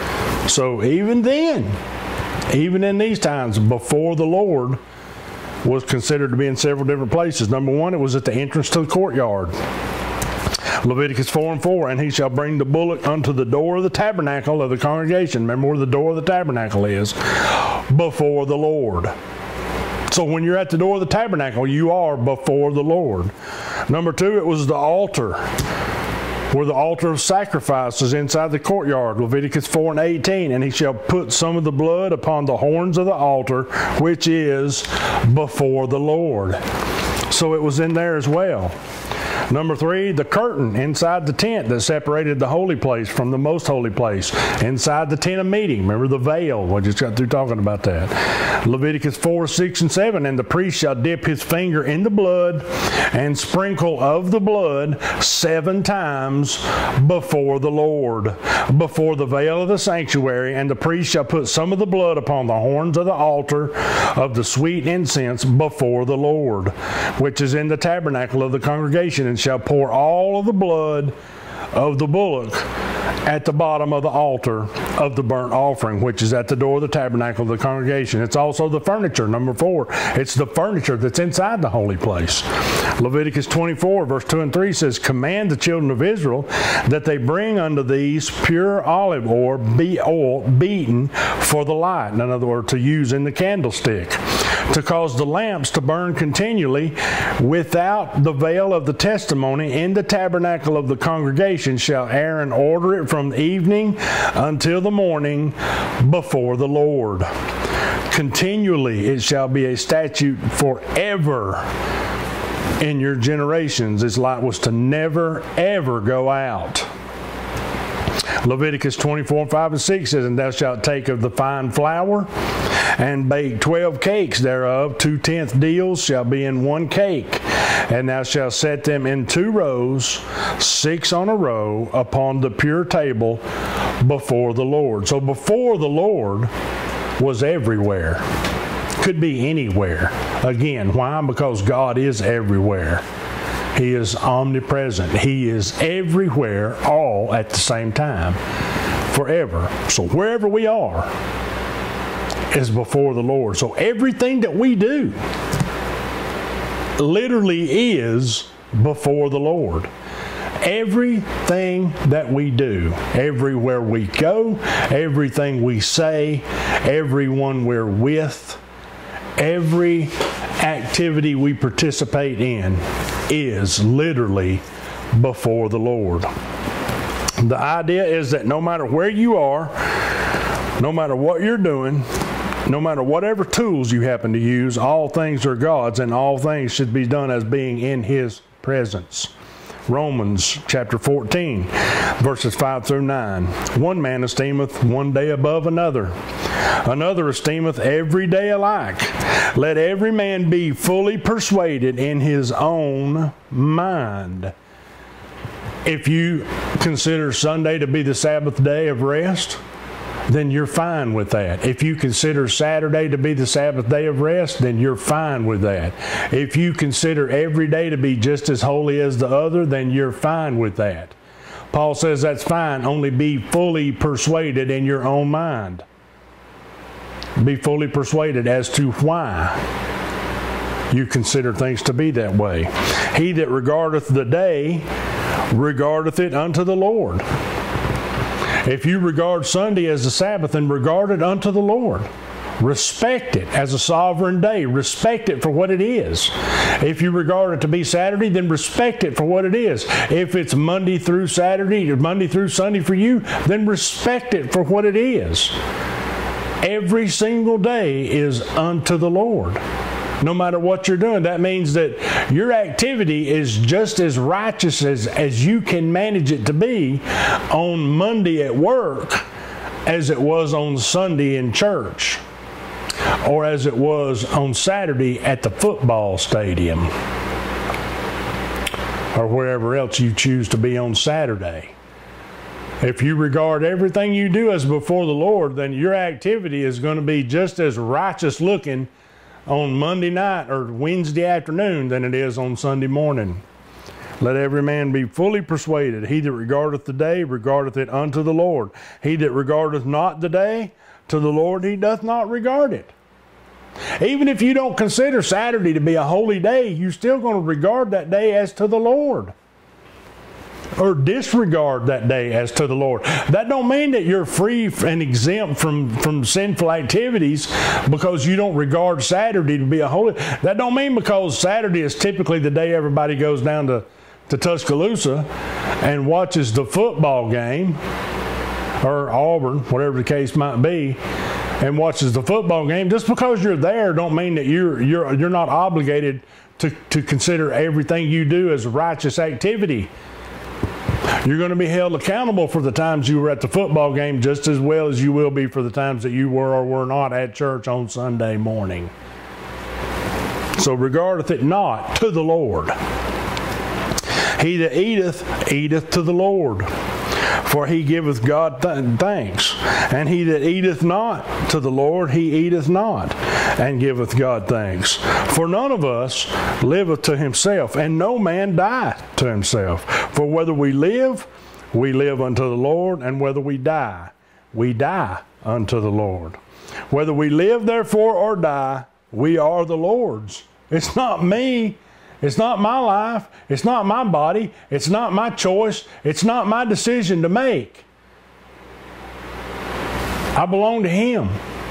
So even then, even in these times, before the Lord was considered to be in several different places. Number one, it was at the entrance to the courtyard. Leviticus four and four, and he shall bring the bullock unto the door of the tabernacle of the congregation. Remember where the door of the tabernacle is? Before the Lord. So when you're at the door of the tabernacle, you are before the Lord. Number two, it was the altar, where the altar of sacrifice is inside the courtyard. Leviticus four and eighteen, and he shall put some of the blood upon the horns of the altar, which is before the Lord. So it was in there as well. Number three, the curtain inside the tent that separated the holy place from the most holy place. Inside the tent of meeting. Remember the veil. We just got through talking about that. Leviticus four, six, and seven. And the priest shall dip his finger in the blood and sprinkle of the blood seven times before the Lord, before the veil of the sanctuary. And the priest shall put some of the blood upon the horns of the altar of the sweet incense before the Lord, which is in the tabernacle of the congregation, and shall pour all of the blood of the bullock at the bottom of the altar of the burnt offering, which is at the door of the tabernacle of the congregation. It's also the furniture, number four. It's the furniture that's inside the holy place. Leviticus twenty-four, verse two and three says, command the children of Israel that they bring unto these pure olive oil, be oil beaten for the light. In other words, to use in the candlestick, to cause the lamps to burn continually without the veil of the testimony in the tabernacle of the congregation. Shall Aaron order it from the evening until the morning before the Lord. Continually it shall be a statute forever in your generations. Its light was to never ever go out. Leviticus twenty-four, five and six says, and thou shalt take of the fine flour and bake twelve cakes thereof. Two tenth deals shall be in one cake. And thou shalt set them in two rows, six on a row, upon the pure table before the Lord. So before the Lord was everywhere. Could be anywhere. Again, why? Because God is everywhere. He is omnipresent. He is everywhere, all at the same time, forever. So wherever we are is before the Lord. So everything that we do literally is before the Lord. Everything that we do, everywhere we go, everything we say, everyone we're with, every activity we participate in is literally before the Lord. The idea is that no matter where you are, no matter what you're doing, no matter whatever tools you happen to use, all things are God's, and all things should be done as being in His presence. Romans chapter fourteen, verses five through nine. One man esteemeth one day above another. Another esteemeth every day alike. Let every man be fully persuaded in his own mind. If you consider Sunday to be the Sabbath day of rest, then you're fine with that. If you consider Saturday to be the Sabbath day of rest, then you're fine with that. If you consider every day to be just as holy as the other, then you're fine with that. Paul says that's fine, only be fully persuaded in your own mind. Be fully persuaded as to why you consider things to be that way. He that regardeth the day, regardeth it unto the Lord. If you regard Sunday as the Sabbath, then regard it unto the Lord. Respect it as a sovereign day. Respect it for what it is. If you regard it to be Saturday, then respect it for what it is. If it's Monday through Saturday, or Monday through Sunday for you, then respect it for what it is. Every single day is unto the Lord. No matter what you're doing, that means that your activity is just as righteous as, as you can manage it to be on Monday at work as it was on Sunday in church, or as it was on Saturday at the football stadium, or wherever else you choose to be on Saturday. If you regard everything you do as before the Lord, then your activity is going to be just as righteous looking on Monday night or Wednesday afternoon than it is on Sunday morning. Let every man be fully persuaded. He that regardeth the day, regardeth it unto the Lord. He that regardeth not the day, to the Lord he doth not regard it. Even if you don't consider Saturday to be a holy day, you're still going to regard that day as to the Lord. Or disregard that day as to the Lord. That don't mean that you're free and exempt from, from sinful activities because you don't regard Saturday to be a holy. That don't mean because Saturday is typically the day everybody goes down to, to Tuscaloosa and watches the football game, or Auburn, whatever the case might be, and watches the football game. Just because you're there don't mean that you're you're you're not obligated to, to consider everything you do as righteous activity. You're going to be held accountable for the times you were at the football game just as well as you will be for the times that you were or were not at church on Sunday morning. So regardeth it not to the Lord. He that eateth, eateth to the Lord, for he giveth God th thanks. And he that eateth not to the Lord, he eateth not, and giveth God thanks. For none of us liveth to himself, and no man dieth to himself. For whether we live, we live unto the Lord, and whether we die, we die unto the Lord. Whether we live, therefore, or die, we are the Lord's. It's not me. It's not my life. It's not my body. It's not my choice. It's not my decision to make. I belong to Him.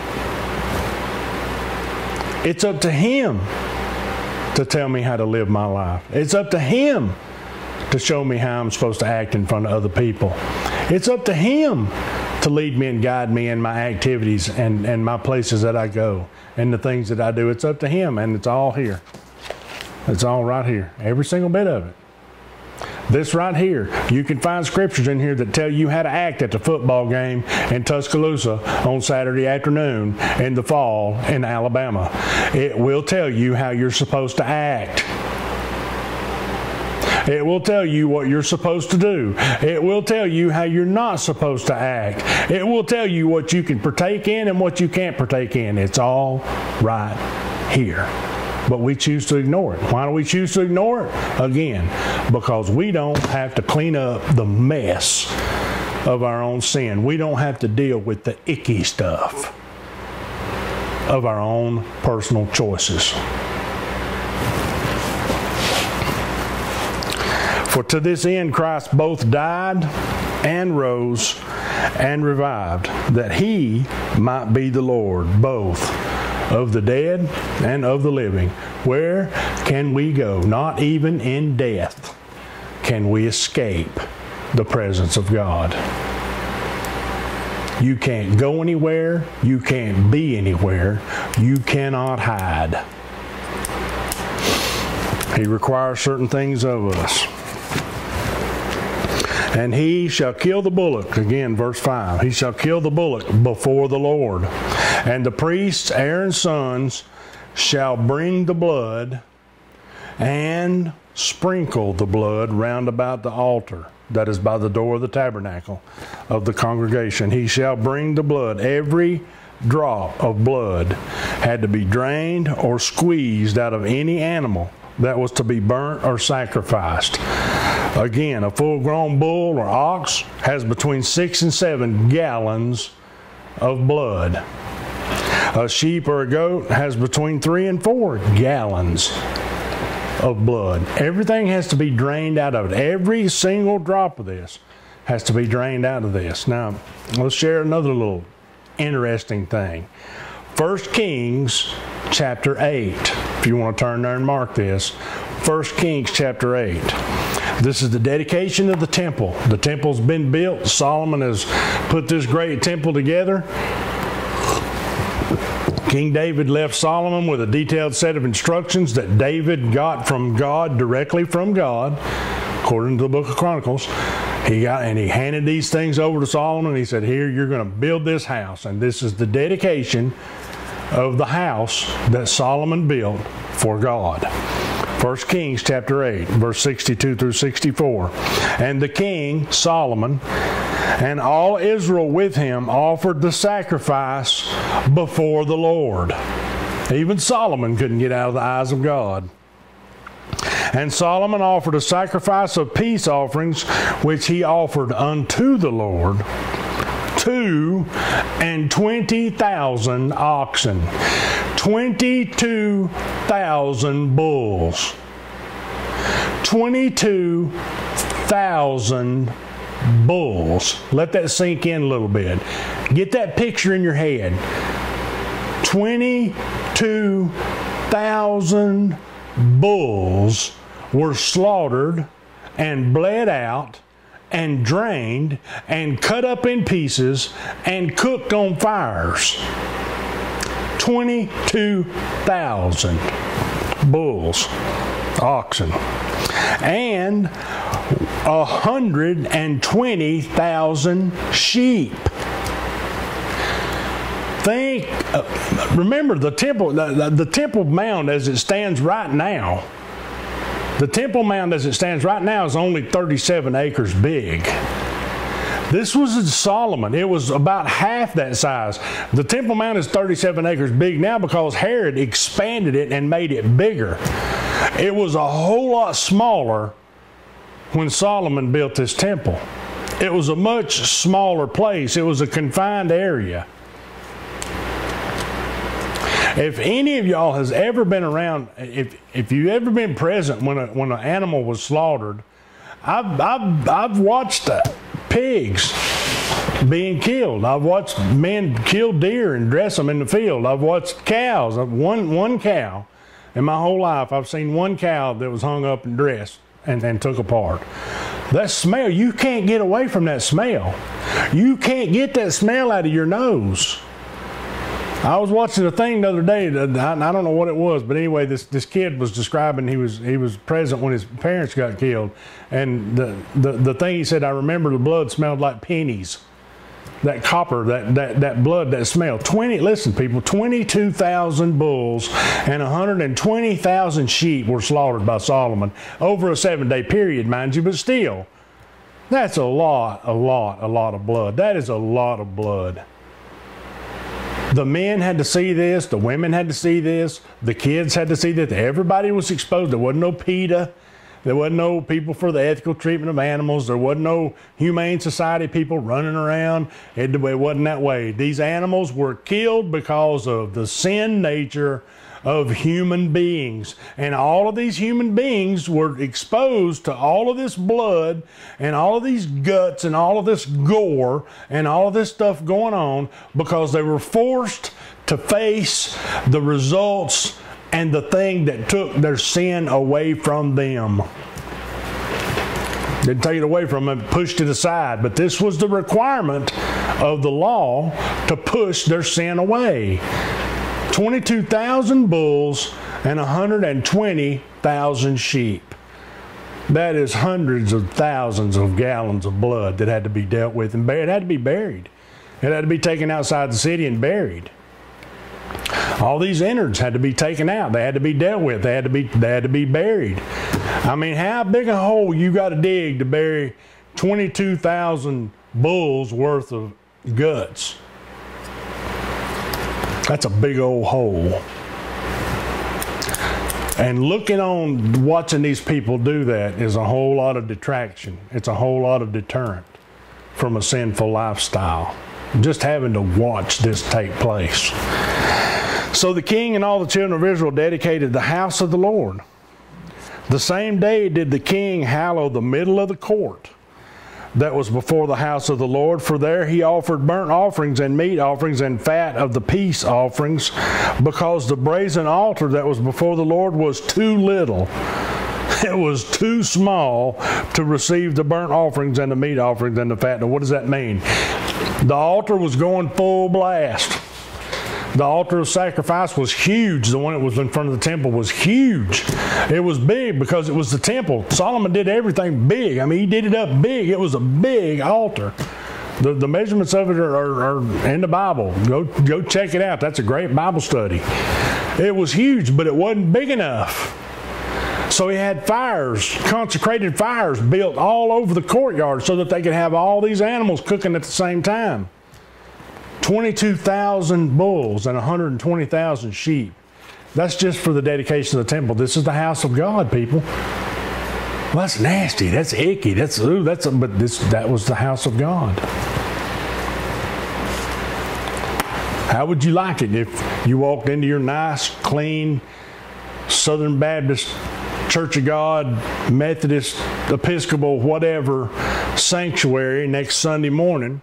It's up to Him to tell me how to live my life. It's up to Him to show me how I'm supposed to act in front of other people. It's up to Him to lead me and guide me in my activities and, and my places that I go and the things that I do. It's up to Him, and it's all here. It's all right here. Every single bit of it. This right here, you can find scriptures in here that tell you how to act at the football game in Tuscaloosa on Saturday afternoon in the fall in Alabama. It will tell you how you're supposed to act. It will tell you what you're supposed to do. It will tell you how you're not supposed to act. It will tell you what you can partake in and what you can't partake in. It's all right here. But we choose to ignore it. Why do we choose to ignore it? Again, because we don't have to clean up the mess of our own sin. We don't have to deal with the icky stuff of our own personal choices. For to this end Christ both died and rose and revived, that He might be the Lord both of the dead and of the living. Where can we go? Not even in death can we escape the presence of God. You can't go anywhere. You can't be anywhere. You cannot hide. He requires certain things of us. And he shall kill the bullock, again verse five, he shall kill the bullock before the Lord. And the priests, Aaron's sons, shall bring the blood and sprinkle the blood round about the altar that is by the door of the tabernacle of the congregation. He shall bring the blood. Every drop of blood had to be drained or squeezed out of any animal that was to be burnt or sacrificed. Again, a full-grown bull or ox has between six and seven gallons of blood. A sheep or a goat has between three and four gallons of blood. Everything has to be drained out of it. Every single drop of this has to be drained out of this. Now, let's share another little interesting thing. First Kings chapter eight. If you want to turn there and mark this. First Kings chapter eight. This is the dedication of the temple. The temple's been built. Solomon has put this great temple together. King David left Solomon with a detailed set of instructions that David got from God, directly from God, according to the book of Chronicles. He got, and he handed these things over to Solomon. He said, here, you're going to build this house. And this is the dedication of the house that Solomon built for God. First Kings chapter eight, verse sixty-two through sixty-four. And the king, Solomon, and all Israel with him offered the sacrifice before the Lord. Even Solomon couldn't get out of the eyes of God. And Solomon offered a sacrifice of peace offerings, which he offered unto the Lord, two and twenty thousand oxen, twenty-two thousand bulls, twenty-two thousand bulls. Let that sink in a little bit. Get that picture in your head. twenty-two thousand bulls were slaughtered and bled out and drained and cut up in pieces and cooked on fires. twenty-two thousand bulls, oxen, and one hundred twenty thousand sheep. Think, uh, remember the temple, the, the, the temple mound as it stands right now. The temple mound as it stands right now is only thirty-seven acres big. This was in Solomon. It was about half that size. The temple mound is thirty-seven acres big now because Herod expanded it and made it bigger. It was a whole lot smaller when Solomon built this temple. It was a much smaller place. It was a confined area. If any of y'all has ever been around, if if you've ever been present when a, when an animal was slaughtered, I've, I've, I've watched uh, pigs being killed. I've watched men kill deer and dress them in the field. I've watched cows. One, one cow in my whole life, I've seen one cow that was hung up and dressed and, and took apart. That smell, you can't get away from that smell. You can't get that smell out of your nose. I was watching a thing the other day. I, I don't know what it was, but anyway, this this kid was describing he was he was present when his parents got killed, and the the, the thing he said, I remember the blood smelled like pennies. That copper, that that that blood, that smell. Twenty. Listen, people, twenty-two thousand bulls and one hundred twenty thousand sheep were slaughtered by Solomon over a seven-day period, mind you. But still, that's a lot, a lot, a lot of blood. That is a lot of blood. The men had to see this. The women had to see this. The kids had to see this. Everybody was exposed. There wasn't no PETA. There wasn't no people for the ethical treatment of animals. There wasn't no Humane Society people running around. It, it wasn't that way. These animals were killed because of the sin nature of human beings. And all of these human beings were exposed to all of this blood and all of these guts and all of this gore and all of this stuff going on because they were forced to face the results and the thing that took their sin away from them. Didn't take it away from them, pushed it aside. But this was the requirement of the law to push their sin away. twenty-two thousand bulls and one hundred twenty thousand sheep. That is hundreds of thousands of gallons of blood that had to be dealt with and buried. It had to be buried. It had to be taken outside the city and buried. All these innards had to be taken out. They had to be dealt with. They had to be, they had to be buried. I mean, how big a hole you got to dig to bury twenty-two thousand bulls worth of guts? That's a big old hole. And looking on, watching these people do that is a whole lot of detraction. It's a whole lot of deterrent from a sinful lifestyle. Just having to watch this take place. So the king and all the children of Israel dedicated the house of the Lord. The same day did the king hallow the middle of the court that was before the house of the Lord, for there he offered burnt offerings and meat offerings and fat of the peace offerings, because the brazen altar that was before the Lord was too little. It was too small to receive the burnt offerings and the meat offerings and the fat. Now, what does that mean? The altar was going full blast. The altar of sacrifice was huge. The one that was in front of the temple was huge. It was big because it was the temple. Solomon did everything big. I mean, he did it up big. It was a big altar. The, the measurements of it are, are, are in the Bible. Go, go check it out. That's a great Bible study. It was huge, but it wasn't big enough. So he had fires, consecrated fires built all over the courtyard so that they could have all these animals cooking at the same time. twenty-two thousand bulls and one hundred twenty thousand sheep. That's just for the dedication of the temple. This is the house of God, people. Well, that's nasty. That's icky. That's ooh. That's a, but this that was the house of God. How would you like it if you walked into your nice, clean Southern Baptist Church of God, Methodist, Episcopal, whatever sanctuary next Sunday morning,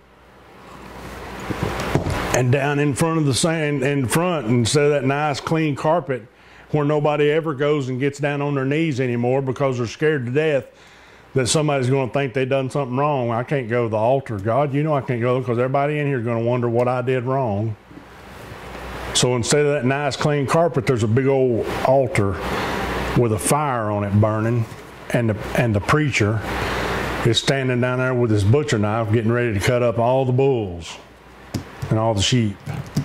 and down in front of the sand in front, instead of that nice, clean carpet where nobody ever goes and gets down on their knees anymore because they're scared to death that somebody's going to think they done something wrong. I can't go to the altar. God, you know I can't go because everybody in here is going to wonder what I did wrong. So instead of that nice clean carpet, there's a big old altar with a fire on it burning, and the, and the preacher is standing down there with his butcher knife getting ready to cut up all the bulls and all the sheep.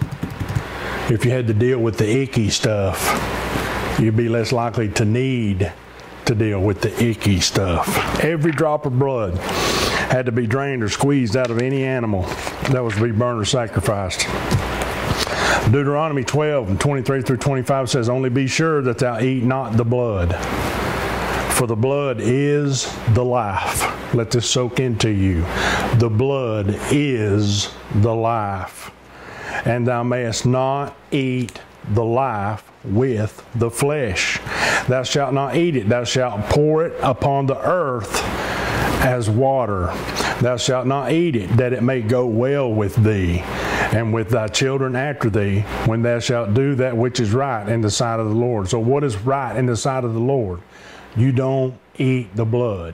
If you had to deal with the icky stuff, you'd be less likely to need to deal with the icky stuff. Every drop of blood had to be drained or squeezed out of any animal that was to be burned or sacrificed. Deuteronomy twelve and twenty-three through twenty-five says, "Only be sure that thou eat not the blood, for the blood is the life." Let this soak into you. The blood is the life. "And thou mayest not eat the life with the flesh. Thou shalt not eat it. Thou shalt pour it upon the earth as water. Thou shalt not eat it, that it may go well with thee, and with thy children after thee, when thou shalt do that which is right in the sight of the Lord." So what is right in the sight of the Lord? You don't eat the blood.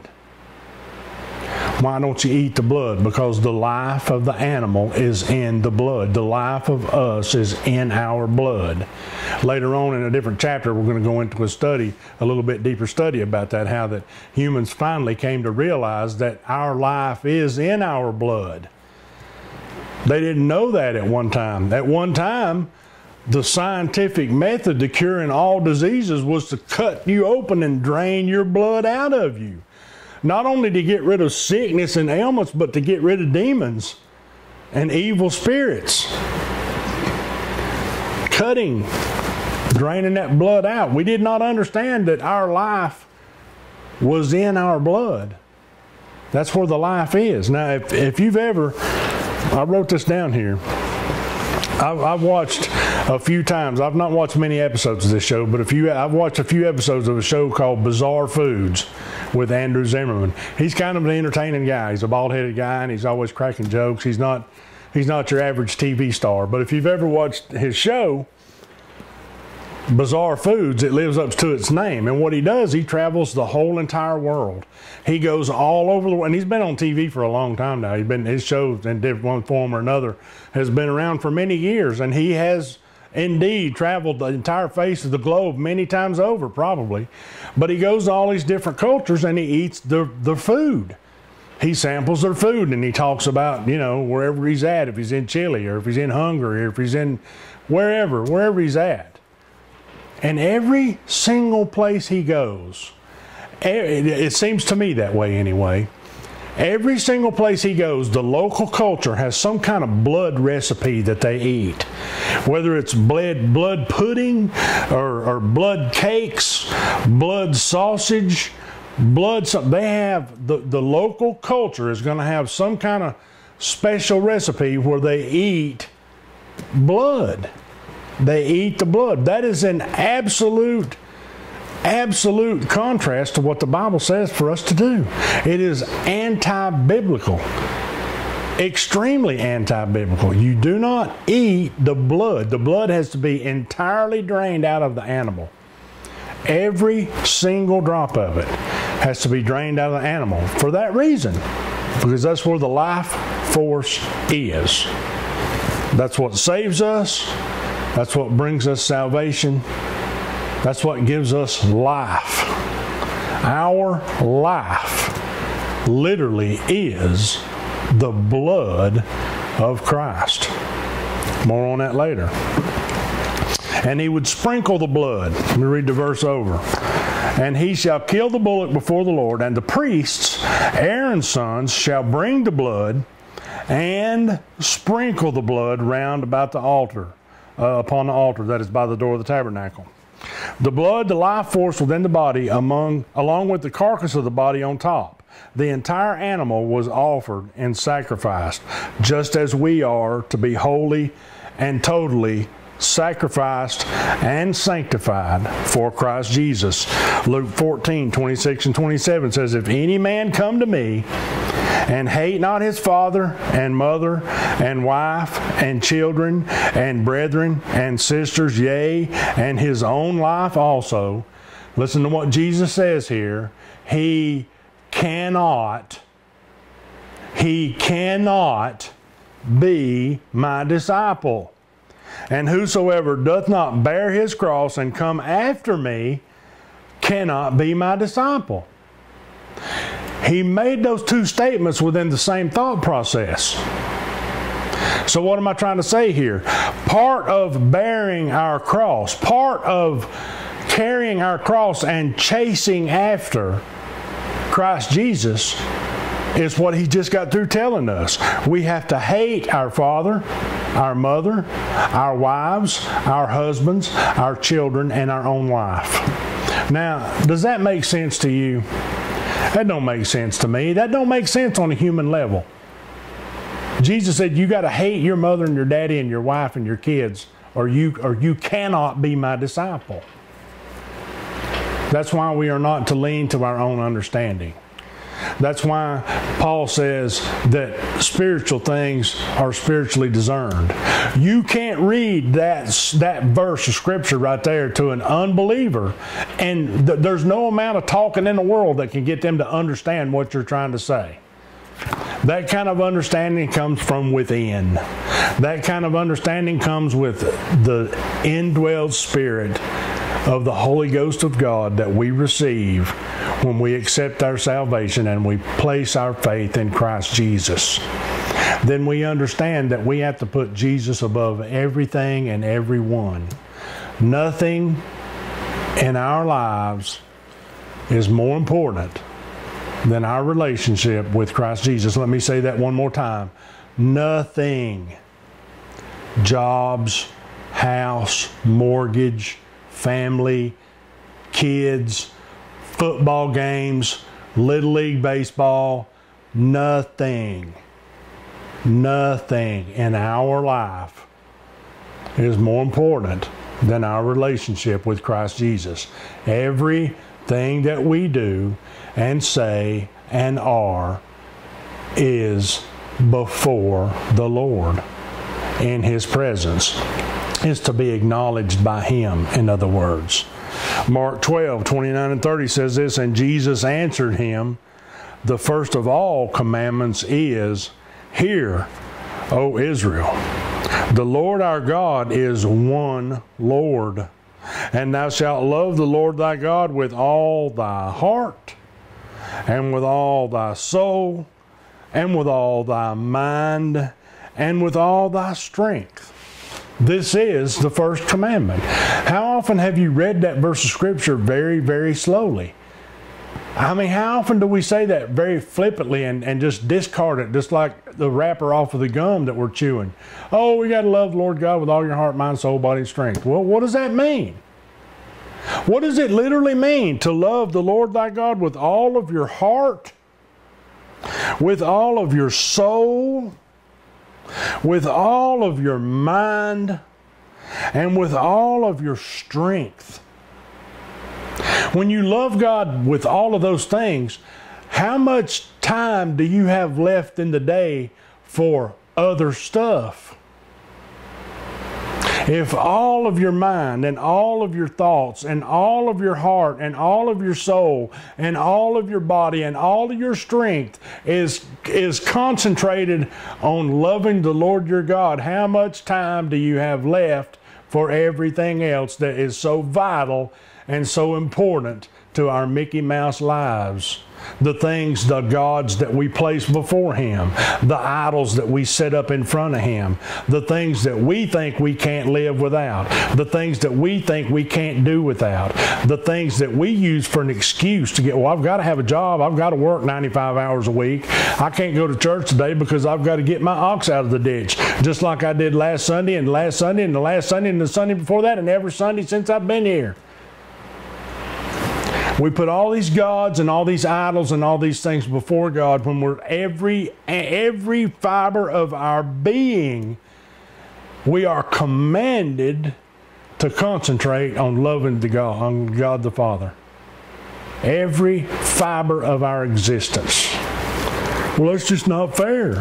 Why don't you eat the blood? Because the life of the animal is in the blood. The life of us is in our blood. Later on in a different chapter, we're going to go into a study, a little bit deeper study about that, how that humans finally came to realize that our life is in our blood. They didn't know that at one time. At one time, the scientific method to curing all diseases was to cut you open and drain your blood out of you. Not only to get rid of sickness and ailments, but to get rid of demons and evil spirits. Cutting, draining that blood out. We did not understand that our life was in our blood. That's where the life is. Now, if, if you've ever, I wrote this down here. I've, I've watched a few times. I've not watched many episodes of this show, but a few, I've watched a few episodes of a show called Bizarre Foods with Andrew Zimmerman. He's kind of an entertaining guy. He's a bald-headed guy, and he's always cracking jokes. He's not, he's not your average T V star. But if you've ever watched his show, Bizarre Foods, it lives up to its name. And what he does, he travels the whole entire world. He goes all over the world, and he's been on T V for a long time now. He's been, his shows in one form or another has been around for many years, and he has indeed traveled the entire face of the globe many times over, probably. But he goes to all these different cultures and he eats their, their food. He samples their food, and he talks about, you know, wherever he's at, if he's in Chile or if he's in Hungary or if he's in wherever, wherever he's at. And every single place he goes, it seems to me that way anyway, every single place he goes, the local culture has some kind of blood recipe that they eat. Whether it's blood, blood pudding or, or blood cakes, blood sausage, blood, they have, the, the local culture is going to have some kind of special recipe where they eat blood. They eat the blood. That is an absolute absolute contrast to what the Bible says for us to do. It is anti-biblical, extremely anti-biblical. You do not eat the blood. The blood has to be entirely drained out of the animal. Every single drop of it has to be drained out of the animal for that reason, because that's where the life force is. That's what saves us. That's what brings us salvation. That's what gives us life. Our life literally is the blood of Christ. More on that later. And he would sprinkle the blood. Let me read the verse over. "And he shall kill the bullock before the Lord, and the priests, Aaron's sons, shall bring the blood and sprinkle the blood round about the altar, uh, upon the altar that is by the door of the tabernacle. The blood, the life force within the body, among, along with the carcass of the body on top. The entire animal was offered and sacrificed, just as we are to be holy and totally sacrificed and sanctified for Christ Jesus. Luke fourteen, twenty-six and twenty-seven says, if any man come to me and hate not his father and mother and wife and children and brethren and sisters, yea, and his own life also. Listen to what Jesus says here. He cannot, he cannot be my disciple. And whosoever doth not bear his cross and come after me cannot be my disciple. He made those two statements within the same thought process. So what am I trying to say here? Part of bearing our cross, part of carrying our cross and chasing after Christ Jesus is what he just got through telling us. We have to hate our father, our mother, our wives, our husbands, our children, and our own life. Now, does that make sense to you? That don't make sense to me. That don't make sense on a human level. Jesus said you got to hate your mother and your daddy and your wife and your kids, or you or you cannot be my disciple. That's why we are not to lean to our own understanding. That's why Paul says that spiritual things are spiritually discerned. You can't read that, that verse of Scripture right there to an unbeliever, and th there's no amount of talking in the world that can get them to understand what you're trying to say. That kind of understanding comes from within. That kind of understanding comes with the indwelled Spirit of the Holy Ghost of God that we receive when we accept our salvation and we place our faith in Christ Jesus. Then we understand that we have to put Jesus above everything and everyone. Nothing in our lives is more important than our relationship with Christ Jesus. Let me say that one more time. Nothing. Jobs, house, mortgage, family, kids, football games, Little League baseball, nothing, nothing in our life is more important than our relationship with Christ Jesus. Everything that we do and say and are is before the Lord in His presence, is to be acknowledged by Him, in other words. Mark twelve, twenty-nine and thirty says this, and Jesus answered him, the first of all commandments is, hear, O Israel, the Lord our God is one Lord, and thou shalt love the Lord thy God with all thy heart, and with all thy soul, and with all thy mind, and with all thy strength. This is the first commandment. How often have you read that verse of Scripture very, very slowly? I mean, how often do we say that very flippantly and, and just discard it, just like the wrapper off of the gum that we're chewing? Oh, we got to love the Lord God with all your heart, mind, soul, body, and strength. Well, what does that mean? What does it literally mean to love the Lord thy God with all of your heart, with all of your soul, with all of your mind, and with all of your strength? When you love God with all of those things, how much time do you have left in the day for other stuff? If all of your mind and all of your thoughts and all of your heart and all of your soul and all of your body and all of your strength is, is concentrated on loving the Lord your God, how much time do you have left for everything else that is so vital and so important to our Mickey Mouse lives? The things, the gods that we place before Him, the idols that we set up in front of Him, the things that we think we can't live without, the things that we think we can't do without, the things that we use for an excuse to get, well, I've got to have a job, I've got to work ninety-five hours a week, I can't go to church today because I've got to get my ox out of the ditch, just like I did last Sunday and last Sunday and the last Sunday and the Sunday before that and every Sunday since I've been here. We put all these gods and all these idols and all these things before God when we're every every fiber of our being, we are commanded to concentrate on loving the God, on God the Father. Every fiber of our existence. Well, that's just not fair.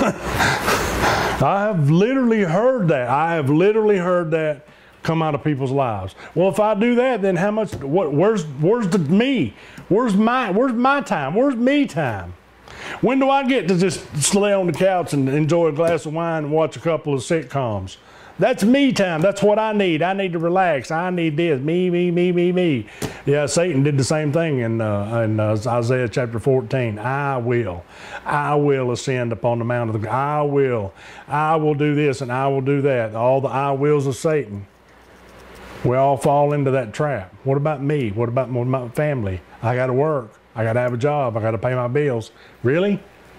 I have literally heard that. I have literally heard that come out of people's lives. Well, if I do that, then how much? What? Where's Where's the me? Where's my Where's my time? Where's me time? When do I get to just lay on the couch and enjoy a glass of wine and watch a couple of sitcoms? That's me time. That's what I need. I need to relax. I need this. Me, me, me, me, me. Yeah, Satan did the same thing in, uh, in uh, Isaiah chapter fourteen. I will. I will ascend upon the mount of the... I will. I will do this and I will do that. All the I wills of Satan. We all fall into that trap. What about me? What about, what about my family? I got to work. I got to have a job. I got to pay my bills. Really?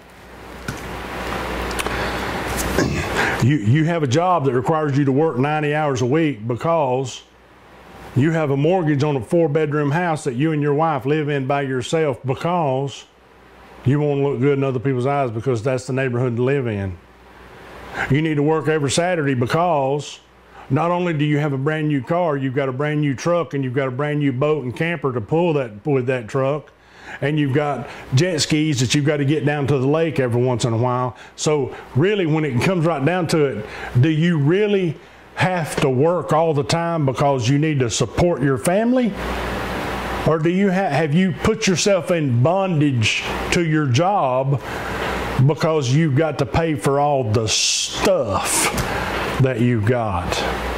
You, you have a job that requires you to work ninety hours a week because you have a mortgage on a four-bedroom house that you and your wife live in by yourself because you want to look good in other people's eyes because that's the neighborhood to live in. You need to work every Saturday because not only do you have a brand new car, you've got a brand new truck and you've got a brand new boat and camper to pull that with that truck. And you've got jet skis that you've got to get down to the lake every once in a while. So really, when it comes right down to it, do you really have to work all the time because you need to support your family? Or do you ha have you put yourself in bondage to your job because you've got to pay for all the stuff that you've got?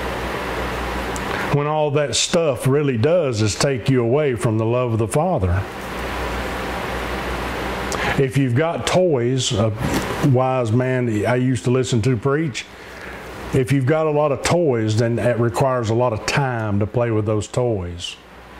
When all that stuff really does is take you away from the love of the Father. If you've got toys, a wise man I used to listen to preach, if you've got a lot of toys, then it requires a lot of time to play with those toys.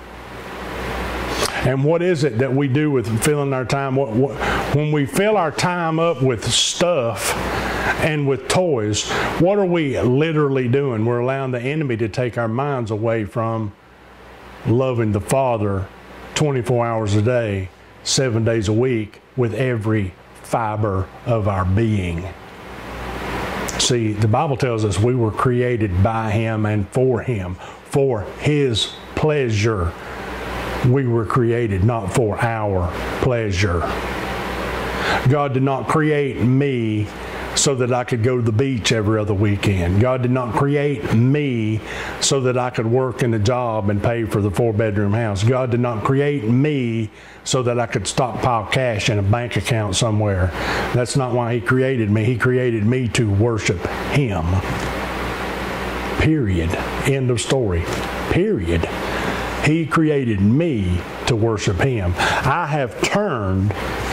And what is it that we do with filling our time? What, what, when we fill our time up with stuff and with toys, what are we literally doing? We're allowing the enemy to take our minds away from loving the Father twenty-four hours a day, seven days a week, with every fiber of our being. See, the Bible tells us we were created by Him and for Him, for His pleasure. We were created not for our pleasure. God did not create me so that I could go to the beach every other weekend. God did not create me so that I could work in a job and pay for the four-bedroom house. God did not create me so that I could stockpile cash in a bank account somewhere. That's not why He created me. He created me to worship Him. Period. End of story. Period. He created me to worship Him. I have turned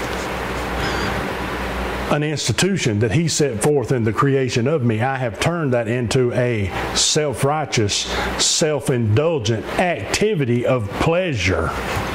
an institution that He set forth in the creation of me, I have turned that into a self-righteous, self-indulgent activity of pleasure.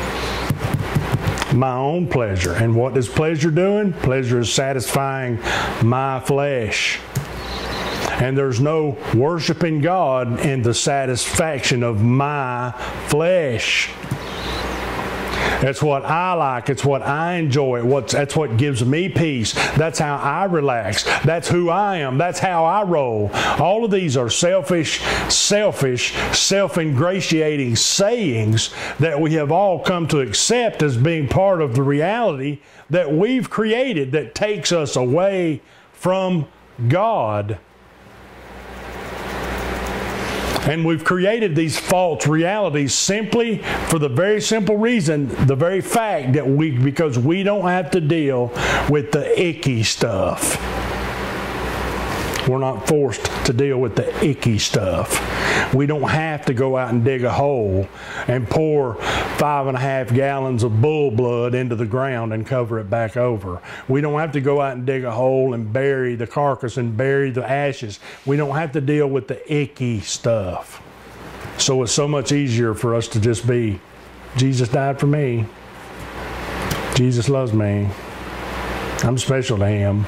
My own pleasure. And what is pleasure doing? Pleasure is satisfying my flesh. And there's no worshiping God in the satisfaction of my flesh. It's what I like. It's what I enjoy. What's, that's what gives me peace. That's how I relax. That's who I am. That's how I roll. All of these are selfish, selfish, self-ingratiating sayings that we have all come to accept as being part of the reality that we've created that takes us away from God. And we've created these false realities simply for the very simple reason, the very fact that we, because we don't have to deal with the icky stuff. We're not forced to deal with the icky stuff. We don't have to go out and dig a hole and pour five and a half gallons of bull blood into the ground and cover it back over. We don't have to go out and dig a hole and bury the carcass and bury the ashes. We don't have to deal with the icky stuff. So it's so much easier for us to just be, Jesus died for me. Jesus loves me. I'm special to Him.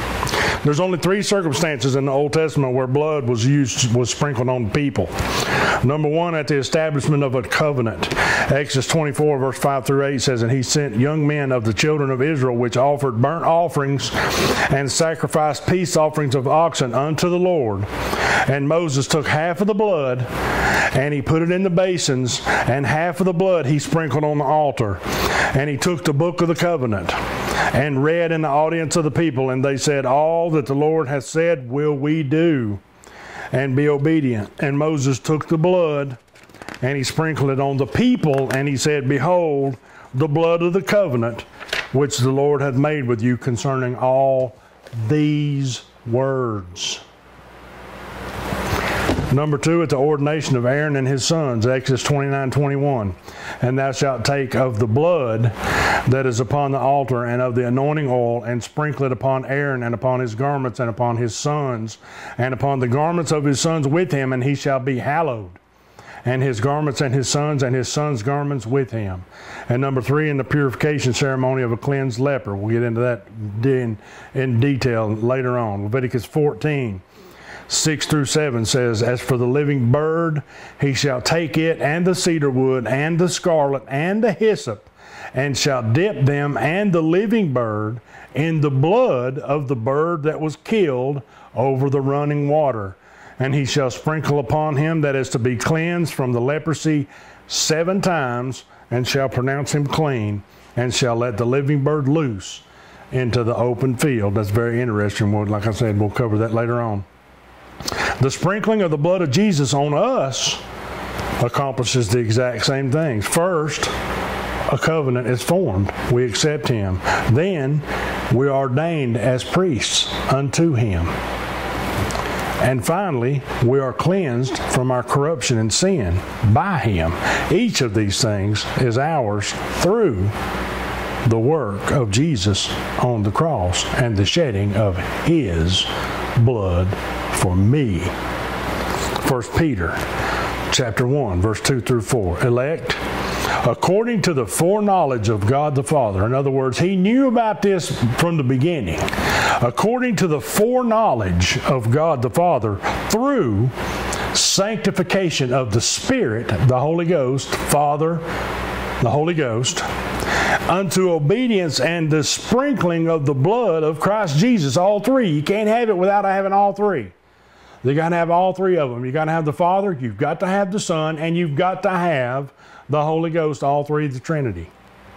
There's only three circumstances in the Old Testament where blood was used, was sprinkled on people. Number one, at the establishment of a covenant. Exodus twenty-four, verse five through eight says, "And he sent young men of the children of Israel, which offered burnt offerings and sacrificed peace offerings of oxen unto the Lord. And Moses took half of the blood, and he put it in the basins, and half of the blood he sprinkled on the altar. And he took the book of the covenant, and read in the audience of the people, and they said, All that the Lord hath said will we do, and be obedient. And Moses took the blood, and he sprinkled it on the people, and he said, Behold, the blood of the covenant, which the Lord hath made with you concerning all these words." Number two, at the ordination of Aaron and his sons, Exodus twenty-nine twenty-one. "And thou shalt take of the blood that is upon the altar, and of the anointing oil, and sprinkle it upon Aaron, and upon his garments, and upon his sons, and upon the garments of his sons with him, and he shall be hallowed. And his garments and his sons, and his sons' garments with him." And number three, in the purification ceremony of a cleansed leper. We'll get into that in, in detail later on. Leviticus fourteen. six through seven says, "As for the living bird, he shall take it, and the cedar wood, and the scarlet, and the hyssop, and shall dip them and the living bird in the blood of the bird that was killed over the running water. And he shall sprinkle upon him that is to be cleansed from the leprosy seven times, and shall pronounce him clean, and shall let the living bird loose into the open field." That's very interesting. Like I said, we'll cover that later on. The sprinkling of the blood of Jesus on us accomplishes the exact same things. First, a covenant is formed. We accept him. Then, we are ordained as priests unto him. And finally, we are cleansed from our corruption and sin by him. Each of these things is ours through the work of Jesus on the cross and the shedding of his blood for me. First Peter chapter one, verse two through four. "Elect, according to the foreknowledge of God the Father." In other words, he knew about this from the beginning. "According to the foreknowledge of God the Father, through sanctification of the Spirit," the Holy Ghost, Father, the Holy Ghost, "unto obedience and the sprinkling of the blood of Christ Jesus." All three. You can't have it without having all three. You got to have all three of them. You got to have the Father, you've got to have the Son, and you've got to have the Holy Ghost, all three of the Trinity.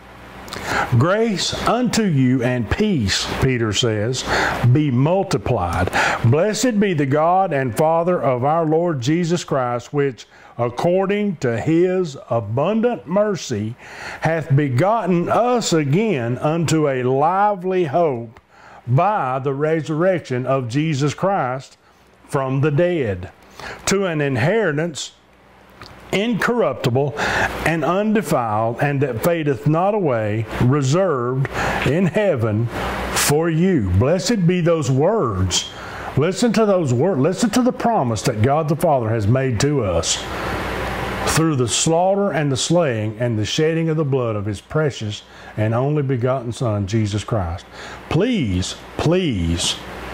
"Grace unto you and peace," Peter says, "be multiplied. Blessed be the God and Father of our Lord Jesus Christ, which according to his abundant mercy hath begotten us again unto a lively hope by the resurrection of Jesus Christ from the dead, to an inheritance incorruptible and undefiled, and that fadeth not away, reserved in heaven for you." Blessed be those words. Listen to those words. Listen to the promise that God the Father has made to us through the slaughter and the slaying and the shedding of the blood of his precious and only begotten Son, Jesus Christ. Please, please,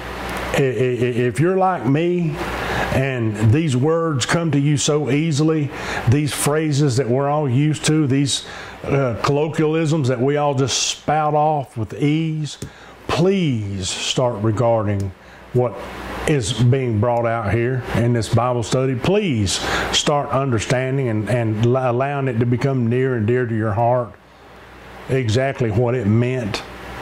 if you're like me and these words come to you so easily, these phrases that we're all used to, these uh, colloquialisms that we all just spout off with ease, please start regarding what is being brought out here in this Bible study. Please start understanding and, and allowing it to become near and dear to your heart exactly what it meant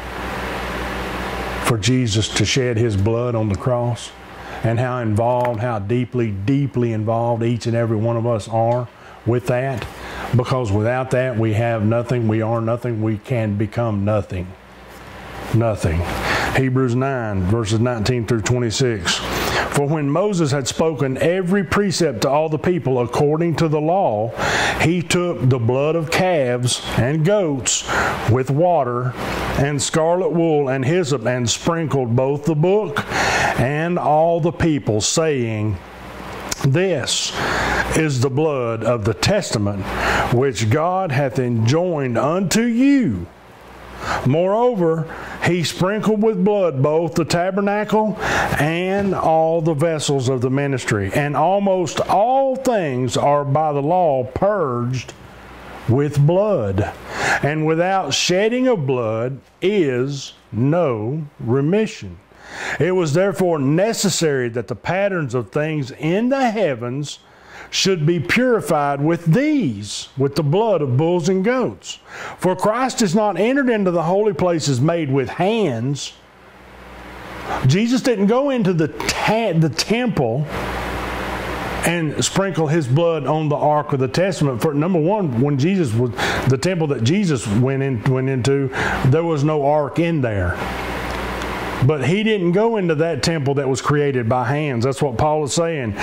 for Jesus to shed his blood on the cross, and how involved, how deeply, deeply involved each and every one of us are with that. Because without that, we have nothing, we are nothing, we can become nothing. Nothing. Hebrews nine, verses nineteen through twenty-six. "For when Moses had spoken every precept to all the people according to the law, he took the blood of calves and goats with water and scarlet wool and hyssop, and sprinkled both the book and all the people, saying, This is the blood of the testament which God hath enjoined unto you. Moreover, he sprinkled with blood both the tabernacle and all the vessels of the ministry. And almost all things are by the law purged with blood. And without shedding of blood is no remission. It was therefore necessary that the patterns of things in the heavens should be purified with these, with the blood of bulls and goats. For Christ is not entered into the holy places made with hands. Jesus didn't go into the, ta- the temple and sprinkle his blood on the Ark of the Testament. For number one, when Jesus was, the temple that Jesus went, in, went into, there was no Ark in there. But he didn't go into that temple that was created by hands. That's what Paul is saying.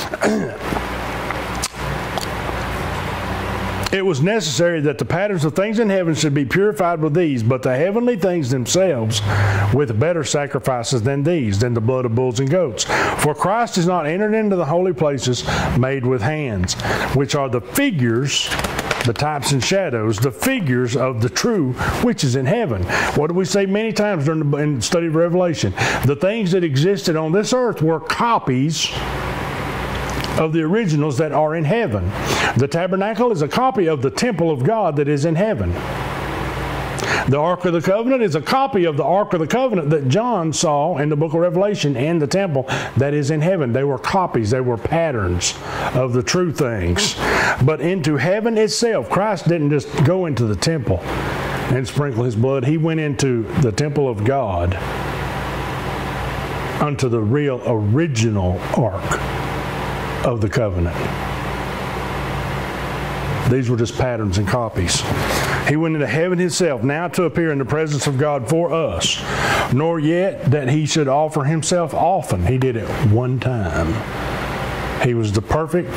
It was necessary that the patterns of things in heaven should be purified with these, but the heavenly things themselves with better sacrifices than these, than the blood of bulls and goats. For Christ is not entered into the holy places made with hands, which are the figures, the types and shadows, the figures of the true which is in heaven. What do we say many times during the in the study of Revelation? The things that existed on this earth were copies of the originals that are in heaven. The tabernacle is a copy of the temple of God that is in heaven. The Ark of the Covenant is a copy of the Ark of the Covenant that John saw in the book of Revelation in the temple that is in heaven. They were copies, they were patterns of the true things. But into heaven itself, Christ didn't just go into the temple and sprinkle his blood. He went into the temple of God unto the real original Ark of the covenant. These were just patterns and copies. He went into heaven himself, now to appear in the presence of God for us, nor yet that he should offer himself often. He did it one time. He was the perfect,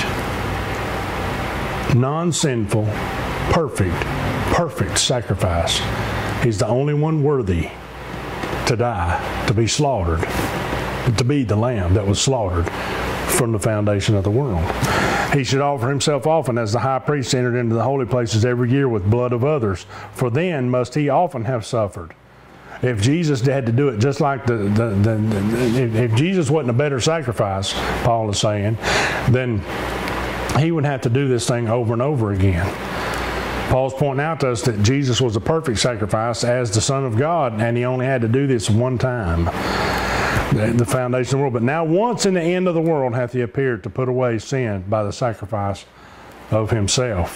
non-sinful, perfect, perfect sacrifice. He's the only one worthy to die, to be slaughtered, to be the lamb that was slaughtered from the foundation of the world. He should offer himself often, as the high priest entered into the holy places every year with blood of others, for then must he often have suffered. If Jesus had to do it just like the, the, the, the if Jesus wasn't a better sacrifice, Paul is saying, then he would have to do this thing over and over again. Paul's pointing out to us that Jesus was a perfect sacrifice as the Son of God, and he only had to do this one time, the foundation of the world. But now once in the end of the world hath he appeared to put away sin by the sacrifice of himself.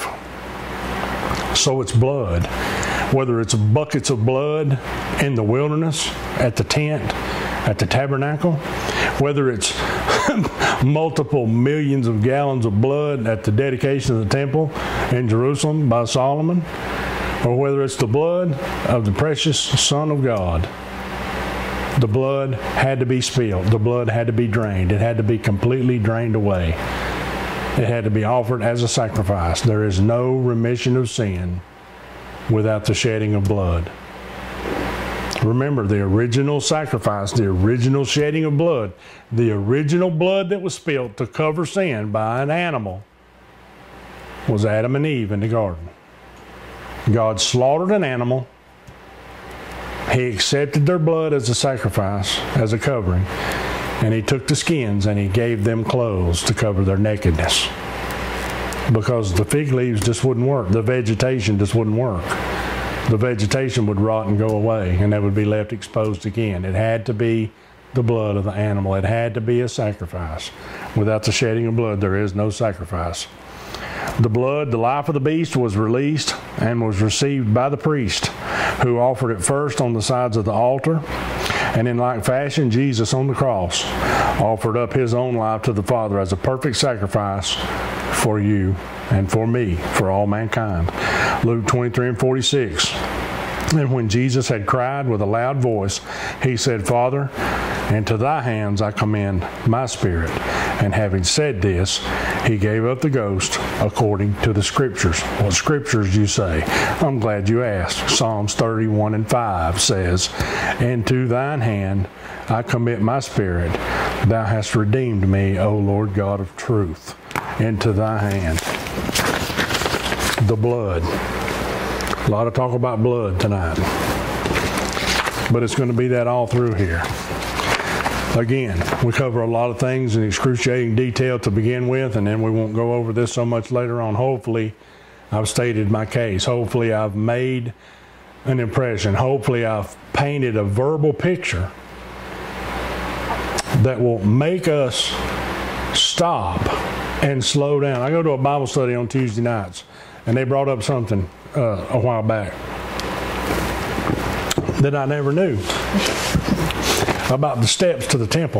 So it's blood. Whether it's buckets of blood in the wilderness, at the tent, at the tabernacle, whether it's multiple millions of gallons of blood at the dedication of the temple in Jerusalem by Solomon, or whether it's the blood of the precious Son of God. The blood had to be spilled. The blood had to be drained. It had to be completely drained away. It had to be offered as a sacrifice. There is no remission of sin without the shedding of blood. Remember, the original sacrifice, the original shedding of blood, the original blood that was spilled to cover sin by an animal was Adam and Eve in the garden. God slaughtered an animal. He accepted their blood as a sacrifice, as a covering, and he took the skins and he gave them clothes to cover their nakedness. Because the fig leaves just wouldn't work. The vegetation just wouldn't work. The vegetation would rot and go away, and they would be left exposed again. It had to be the blood of the animal. It had to be a sacrifice. Without the shedding of blood, there is no sacrifice. The blood, the life of the beast, was released and was received by the priest, who offered it first on the sides of the altar. And in like fashion, Jesus on the cross offered up his own life to the Father as a perfect sacrifice for you and for me, for all mankind. Luke twenty-three and forty-six. And when Jesus had cried with a loud voice, he said, Father, into thy hands I commend my spirit. And having said this, he gave up the ghost according to the Scriptures. What Scriptures, you say? I'm glad you asked. Psalms thirty-one and five says, Into thine hand I commit my spirit. Thou hast redeemed me, O Lord God of truth. Into thy hand. The blood. A lot of talk about blood tonight. but it's going to be that all through here. Again, we cover a lot of things in excruciating detail to begin with, and then we won't go over this so much later on. Hopefully, I've stated my case. Hopefully, I've made an impression. Hopefully, I've painted a verbal picture that will make us stop and slow down. I go to a Bible study on Tuesday nights, and they brought up something uh, a while back that I never knew about the steps to the temple.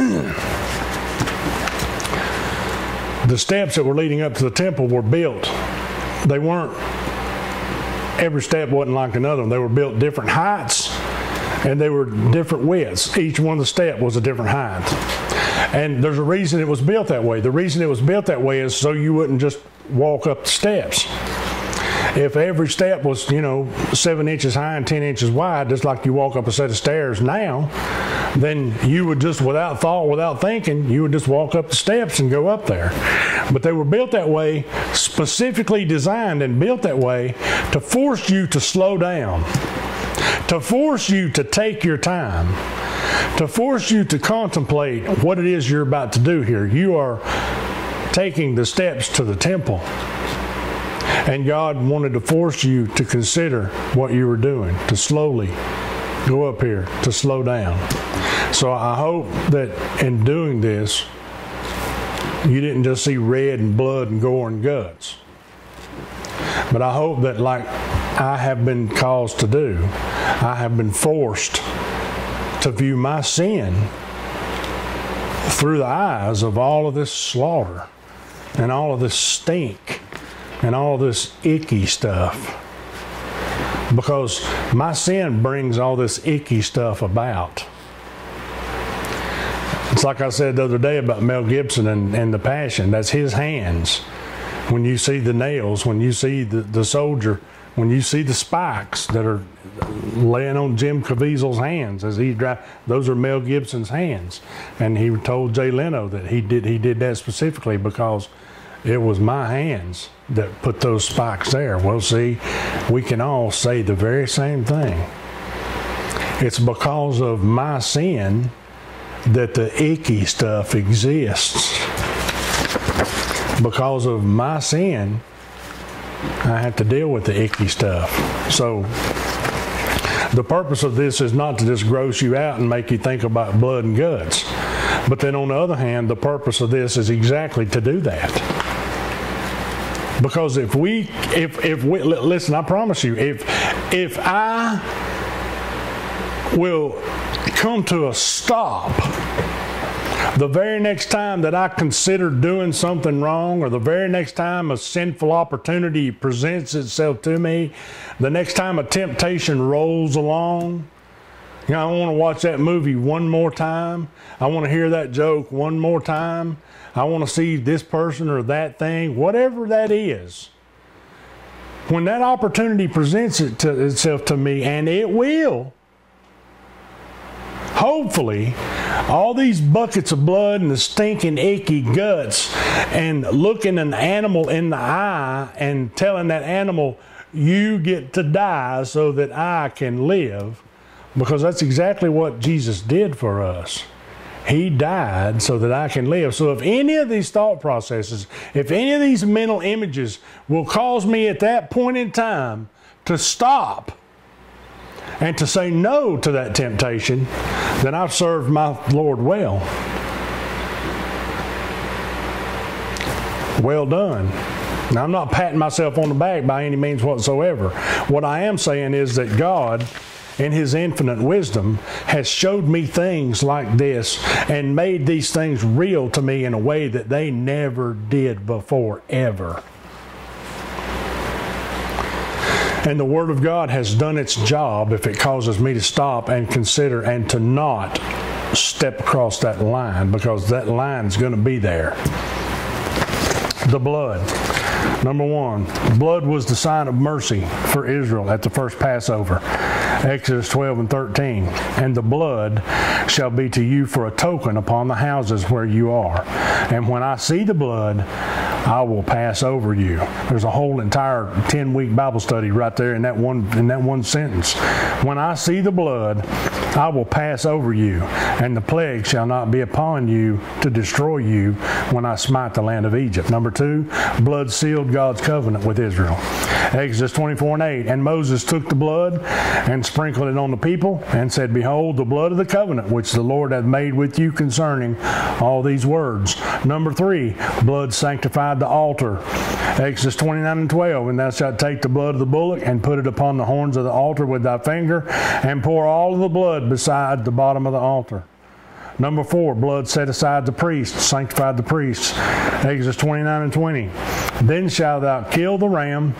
The steps that were leading up to the temple were built. They weren't, every step wasn't like another one. They were built different heights, and they were different widths. Each one of the steps was a different height. And there's a reason it was built that way. The reason it was built that way is so you wouldn't just walk up the steps. If every step was, you know, seven inches high and ten inches wide, just like you walk up a set of stairs now, then you would just, without thought, without thinking, you would just walk up the steps and go up there. But they were built that way, specifically designed and built that way to force you to slow down, to force you to take your time, to force you to contemplate what it is you're about to do here. You are taking the steps to the temple. And God wanted to force you to consider what you were doing, to slowly go up here, to slow down. So I hope that in doing this, you didn't just see red and blood and gore and guts. But I hope that, like I have been caused to do, I have been forced to view my sin through the eyes of all of this slaughter and all of this stink and all this icky stuff, because my sin brings all this icky stuff about. It's like I said the other day about Mel Gibson and, and the Passion. That's his hands. When you see the nails, when you see the, the soldier, when you see the spikes that are laying on Jim Caviezel's hands as he drive, those are Mel Gibson's hands. And he told Jay Leno that he did he did that specifically because it was my hands that put those spikes there. Well, see, we can all say the very same thing. It's because of my sin that the icky stuff exists. Because of my sin, I have to deal with the icky stuff. So the purpose of this is not to just gross you out and make you think about blood and guts. But then on the other hand, the purpose of this is exactly to do that. Because if we, if, if we, listen, I promise you, if, if I will come to a stop the very next time that I consider doing something wrong, or the very next time a sinful opportunity presents itself to me, the next time a temptation rolls along, you know, I want to watch that movie one more time. I want to hear that joke one more time. I want to see this person or that thing, whatever that is. When that opportunity presents it to itself to me, and it will, hopefully, all these buckets of blood and the stinking, icky guts, and looking an animal in the eye and telling that animal, you get to die so that I can live, because that's exactly what Jesus did for us. He died so that I can live. So if any of these thought processes, if any of these mental images will cause me at that point in time to stop and to say no to that temptation, then I've served my Lord well. Well done. Now, I'm not patting myself on the back by any means whatsoever. What I am saying is that God, in His infinite wisdom, has showed me things like this and made these things real to me in a way that they never did before, ever. And the Word of God has done its job if it causes me to stop and consider and to not step across that line, because that line is going to be there. The blood. Number one, blood was the sign of mercy for Israel at the first Passover. Exodus twelve and thirteen. And the blood shall be to you for a token upon the houses where you are. And when I see the blood I will pass over you. There's a whole entire ten-week Bible study right there in that one in that one sentence. When I see the blood, I will pass over you, and the plague shall not be upon you to destroy you when I smite the land of Egypt. Number two, blood sealed God's covenant with Israel. Exodus twenty-four and eight, and Moses took the blood and sprinkled it on the people and said, Behold, the blood of the covenant which the Lord hath made with you concerning all these words. Number three, blood sanctified the altar. Exodus twenty-nine and twelve, and thou shalt take the blood of the bullock and put it upon the horns of the altar with thy finger and pour all of the blood beside the bottom of the altar. Number four, blood set aside the priests, sanctified the priests. Exodus twenty-nine and twenty. Then shalt thou kill the ram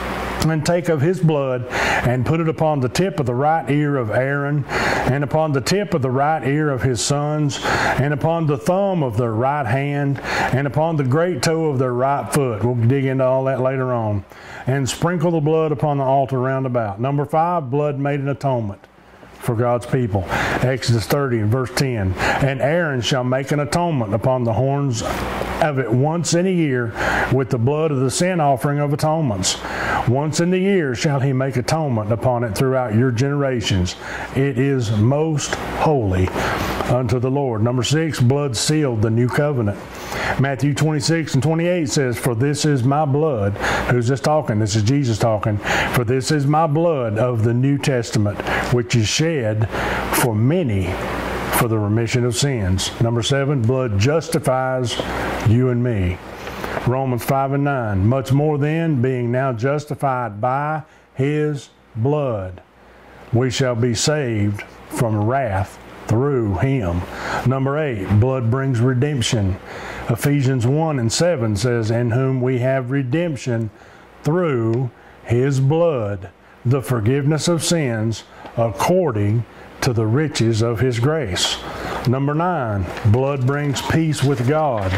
and take of his blood and put it upon the tip of the right ear of Aaron and upon the tip of the right ear of his sons and upon the thumb of their right hand and upon the great toe of their right foot. We'll dig into all that later on. And sprinkle the blood upon the altar round about. Number five, blood made an atonement for God's people. Exodus thirty and verse ten. And Aaron shall make an atonement upon the horns of it once in a year with the blood of the sin offering of atonements. Once in the year shall he make atonement upon it throughout your generations. It is most holy unto the Lord. Number six, blood sealed the new covenant. Matthew twenty-six and twenty-eight says, For this is my blood. Who's this talking? This is Jesus talking. For this is my blood of the New Testament, which is shed for many for the remission of sins. Number seven, blood justifies you and me. Romans five and nine. Much more then, being now justified by his blood, we shall be saved from wrath through him. Number eight, blood brings redemption. Ephesians one and seven says, In whom we have redemption through his blood, the forgiveness of sins, according to the riches of his grace. Number nine, blood brings peace with God.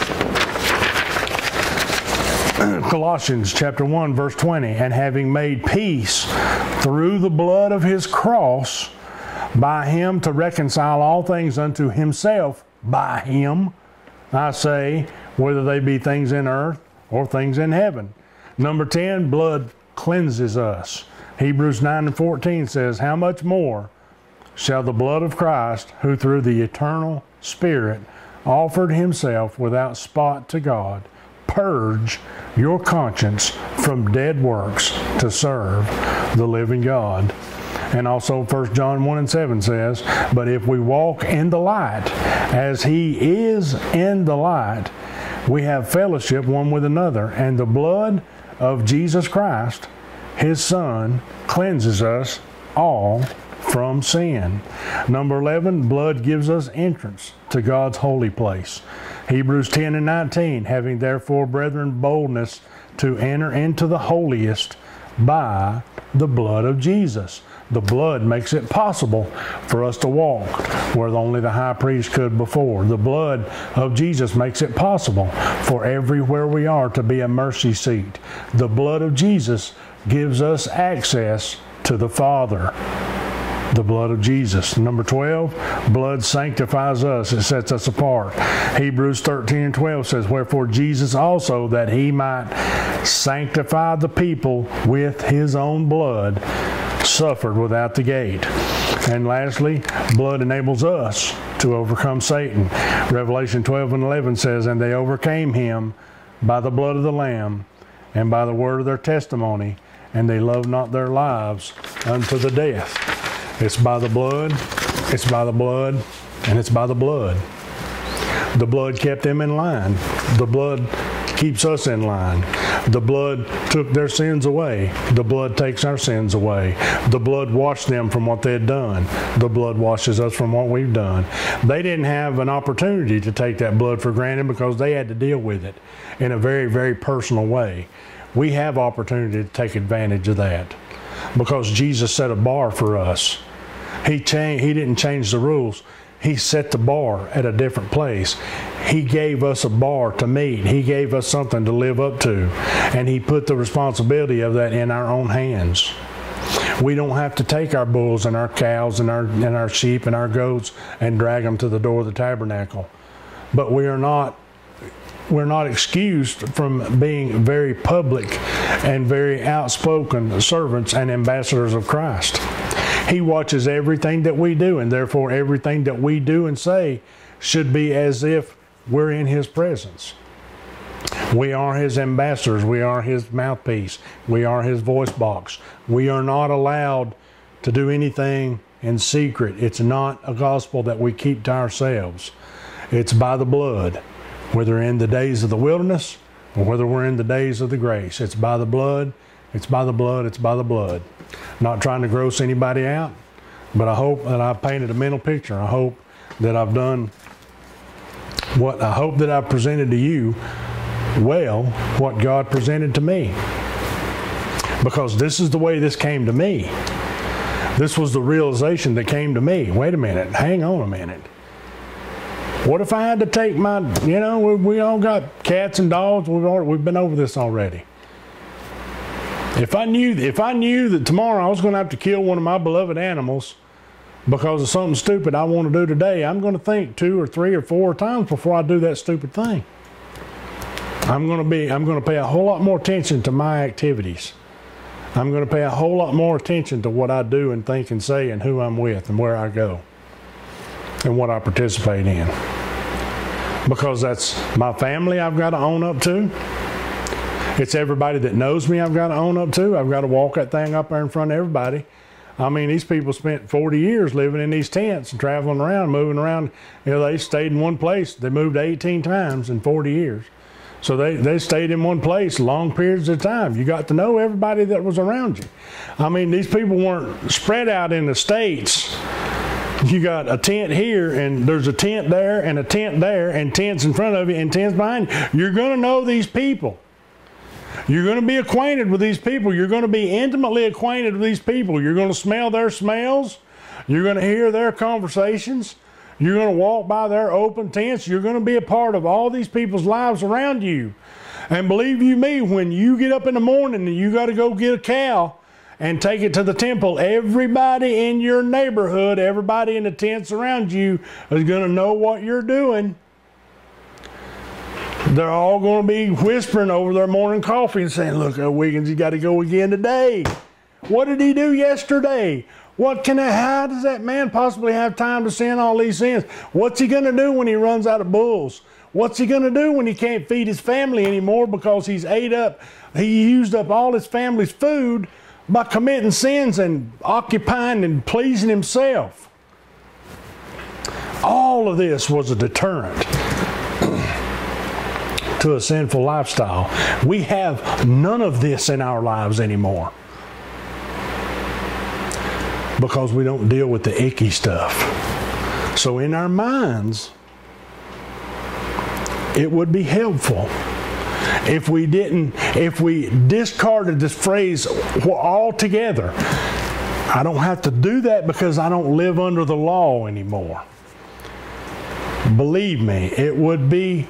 Colossians chapter one verse twenty, and having made peace through the blood of his cross, by him to reconcile all things unto himself, by him, I say, whether they be things in earth or things in heaven. Number ten, blood cleanses us. Hebrews nine and fourteen says, How much more shall the blood of Christ, who through the eternal Spirit offered himself without spot to God, purge your conscience from dead works to serve the living God. And also First John one and seven says, But if we walk in the light, as he is in the light, we have fellowship one with another, and the blood of Jesus Christ, his Son, cleanses us all from sin. Number eleven, blood gives us entrance to God's holy place. Hebrews ten and nineteen, having therefore, brethren, boldness to enter into the holiest by the blood of Jesus. The blood makes it possible for us to walk where only the high priest could before. The blood of Jesus makes it possible for everywhere we are to be a mercy seat. The blood of Jesus gives us access to the Father. The blood of Jesus. Number twelve, blood sanctifies us. It sets us apart. Hebrews thirteen and twelve says, Wherefore Jesus also, that he might sanctify the people with his own blood, suffered without the gate. And lastly, blood enables us to overcome Satan. Revelation twelve and eleven says, And they overcame him by the blood of the Lamb and by the word of their testimony, and they loved not their lives unto the death. It's by the blood, it's by the blood, and it's by the blood. The blood kept them in line. The blood keeps us in line. The blood took their sins away. The blood takes our sins away. The blood washed them from what they had done. The blood washes us from what we've done. They didn't have an opportunity to take that blood for granted because they had to deal with it in a very, very personal way. We have opportunity to take advantage of that because Jesus set a bar for us. He changed, he didn't change the rules. He set the bar at a different place. He gave us a bar to meet. He gave us something to live up to. And he put the responsibility of that in our own hands. We don't have to take our bulls and our cows and our, and our sheep and our goats and drag them to the door of the tabernacle. But we are not we're not excused from being very public and very outspoken servants and ambassadors of Christ. He watches everything that we do, and therefore everything that we do and say should be as if we're in His presence. We are His ambassadors. We are His mouthpiece. We are His voice box. We are not allowed to do anything in secret. It's not a gospel that we keep to ourselves. It's by the blood, whether in the days of the wilderness or whether we're in the days of the grace. It's by the blood. It's by the blood. It's by the blood. Not trying to gross anybody out, but I hope that I've painted a mental picture. I hope that I've done what I hope that I've presented to you well what God presented to me. Because this is the way this came to me. This was the realization that came to me. Wait a minute, hang on a minute. What if I had to take my, you know, we, we all got cats and dogs. We've already, we've been over this already. If I knew, if I knew that tomorrow I was going to have to kill one of my beloved animals because of something stupid I want to do today, I'm going to think two or three or four times before I do that stupid thing. I'm going to be, I'm going to pay a whole lot more attention to my activities. I'm going to pay a whole lot more attention to what I do and think and say and who I'm with and where I go and what I participate in. Because that's my family I've got to own up to. It's everybody that knows me I've got to own up to. I've got to walk that thing up there in front of everybody. I mean, these people spent forty years living in these tents and traveling around, moving around. You know, they stayed in one place. They moved eighteen times in forty years. So they, they stayed in one place long periods of time. You got to know everybody that was around you. I mean, these people weren't spread out in the states. You got a tent here, and there's a tent there, and a tent there, and tents in front of you, and tents behind you. You're going to know these people. You're going to be acquainted with these people. You're going to be intimately acquainted with these people. You're going to smell their smells. You're going to hear their conversations. You're going to walk by their open tents. You're going to be a part of all these people's lives around you. And believe you me, when you get up in the morning and you got to go get a cow and take it to the temple, everybody in your neighborhood, everybody in the tents around you is going to know what you're doing. They're all going to be whispering over their morning coffee and saying, look, oh, Wiggins, you got to go again today. What did he do yesterday? What can I, how does that man possibly have time to sin all these sins? What's he going to do when he runs out of bulls? What's he going to do when he can't feed his family anymore because he's ate up, he used up all his family's food by committing sins and occupying and pleasing himself? All of this was a deterrent to a sinful lifestyle. We have none of this in our lives anymore because we don't deal with the icky stuff. So in our minds, it would be helpful if we didn't, if we discarded this phrase altogether. I don't have to do that because I don't live under the law anymore. Believe me, it would be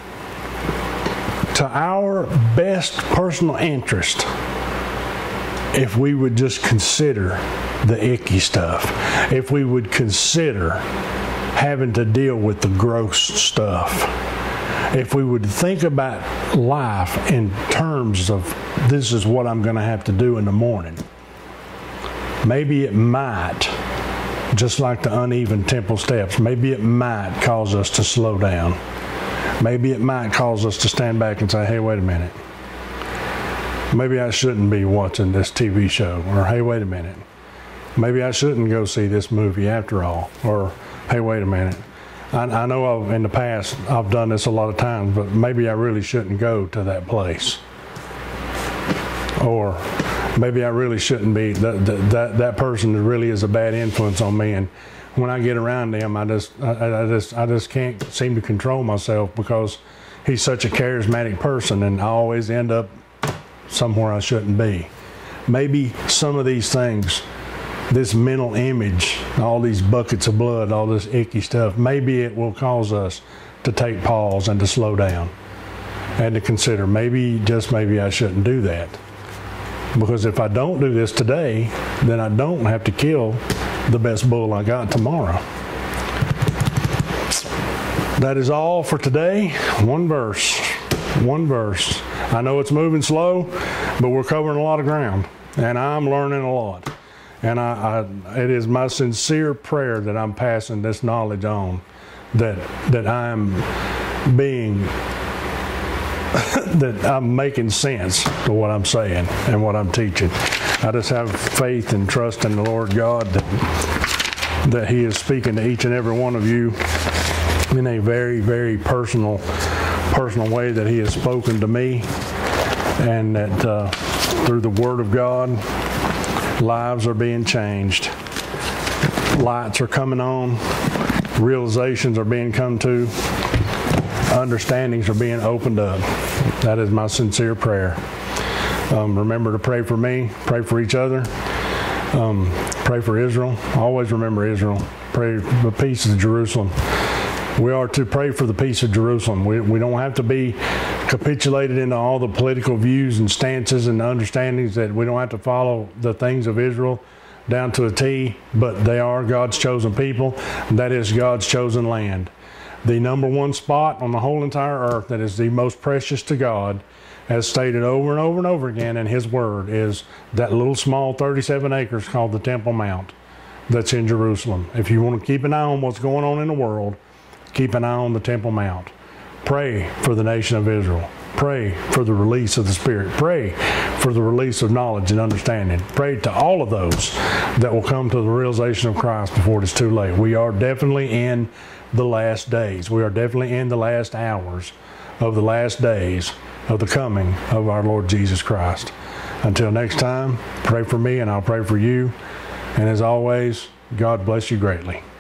to our best personal interest if we would just consider the icky stuff, if we would consider having to deal with the gross stuff, if we would think about life in terms of this is what I'm going to have to do in the morning. Maybe it might, just like the uneven temple steps, maybe it might cause us to slow down. Maybe it might cause us to stand back and say, hey, wait a minute. Maybe I shouldn't be watching this T V show. Or, hey, wait a minute. Maybe I shouldn't go see this movie after all. Or, hey, wait a minute. I, I know I've, in the past I've done this a lot of times, but maybe I really shouldn't go to that place. Or maybe I really shouldn't be. That, that, that, that person really is a bad influence on me. And when I get around them, I just, I, I just, I just can't seem to control myself because he's such a charismatic person, and I always end up somewhere I shouldn't be. Maybe some of these things, this mental image, all these buckets of blood, all this icky stuff, maybe it will cause us to take pause and to slow down and to consider, maybe, just maybe I shouldn't do that. Because if I don't do this today, then I don't have to kill the best bull I got tomorrow. That is all for today. One verse. one verse. I know it's moving slow, but we're covering a lot of ground, and I'm learning a lot. And I, I, it is my sincere prayer that I'm passing this knowledge on, that that I'm being, that I'm making sense to what I'm saying and what I'm teaching. I just have faith and trust in the Lord God that, that He is speaking to each and every one of you in a very, very personal, personal way, that He has spoken to me, and that uh, through the Word of God, lives are being changed. Lights are coming on. Realizations are being come to. Understandings are being opened up. That is my sincere prayer. Um, remember to pray for me. Pray for each other. Um, pray for Israel. Always remember Israel. Pray for the peace of Jerusalem. We are to pray for the peace of Jerusalem. We, we don't have to be capitulated into all the political views and stances and understandings, that we don't have to follow the things of Israel down to a T, but they are God's chosen people. That is God's chosen land. The number one spot on the whole entire earth that is the most precious to God, as stated over and over and over again in His Word, is that little small thirty-seven acres called the Temple Mount that's in Jerusalem. If you want to keep an eye on what's going on in the world, keep an eye on the Temple Mount. Pray for the nation of Israel. Pray for the release of the Spirit. Pray for the release of knowledge and understanding. Pray to all of those that will come to the realization of Christ before it is too late. We are definitely in the last days. We are definitely in the last hours of the last days of the coming of our Lord Jesus Christ. Until next time, pray for me and I'll pray for you. And as always, God bless you greatly.